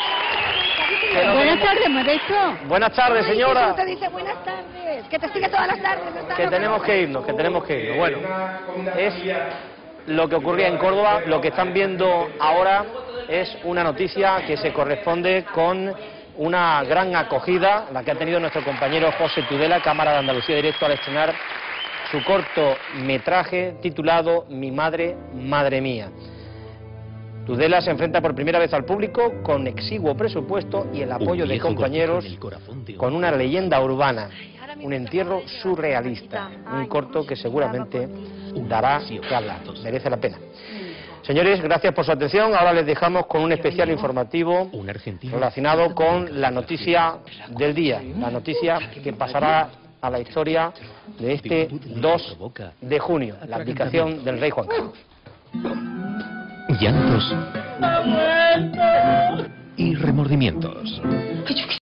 Pero buenas tardes, Modesto. Buenas tardes, señora. Te dice buenas tardes, que te sigue todas las tardes. Que tenemos que irnos, que tenemos que irnos. Bueno, es lo que ocurría en Córdoba. Lo que están viendo ahora es una noticia que se corresponde con una gran acogida, la que ha tenido nuestro compañero José Tudela, Cámara de Andalucía Directo, al estrenar su cortometraje titulado Mi madre, madre mía. Tudela se enfrenta por primera vez al público con exiguo presupuesto y el apoyo de compañeros, con una leyenda urbana, un entierro surrealista, un corto que seguramente dará que hablar, merece la pena. Señores, gracias por su atención. Ahora les dejamos con un especial informativo relacionado con la noticia del día, la noticia que pasará a la historia de este dos de junio, la abdicación del rey Juan Carlos. Llantos y remordimientos.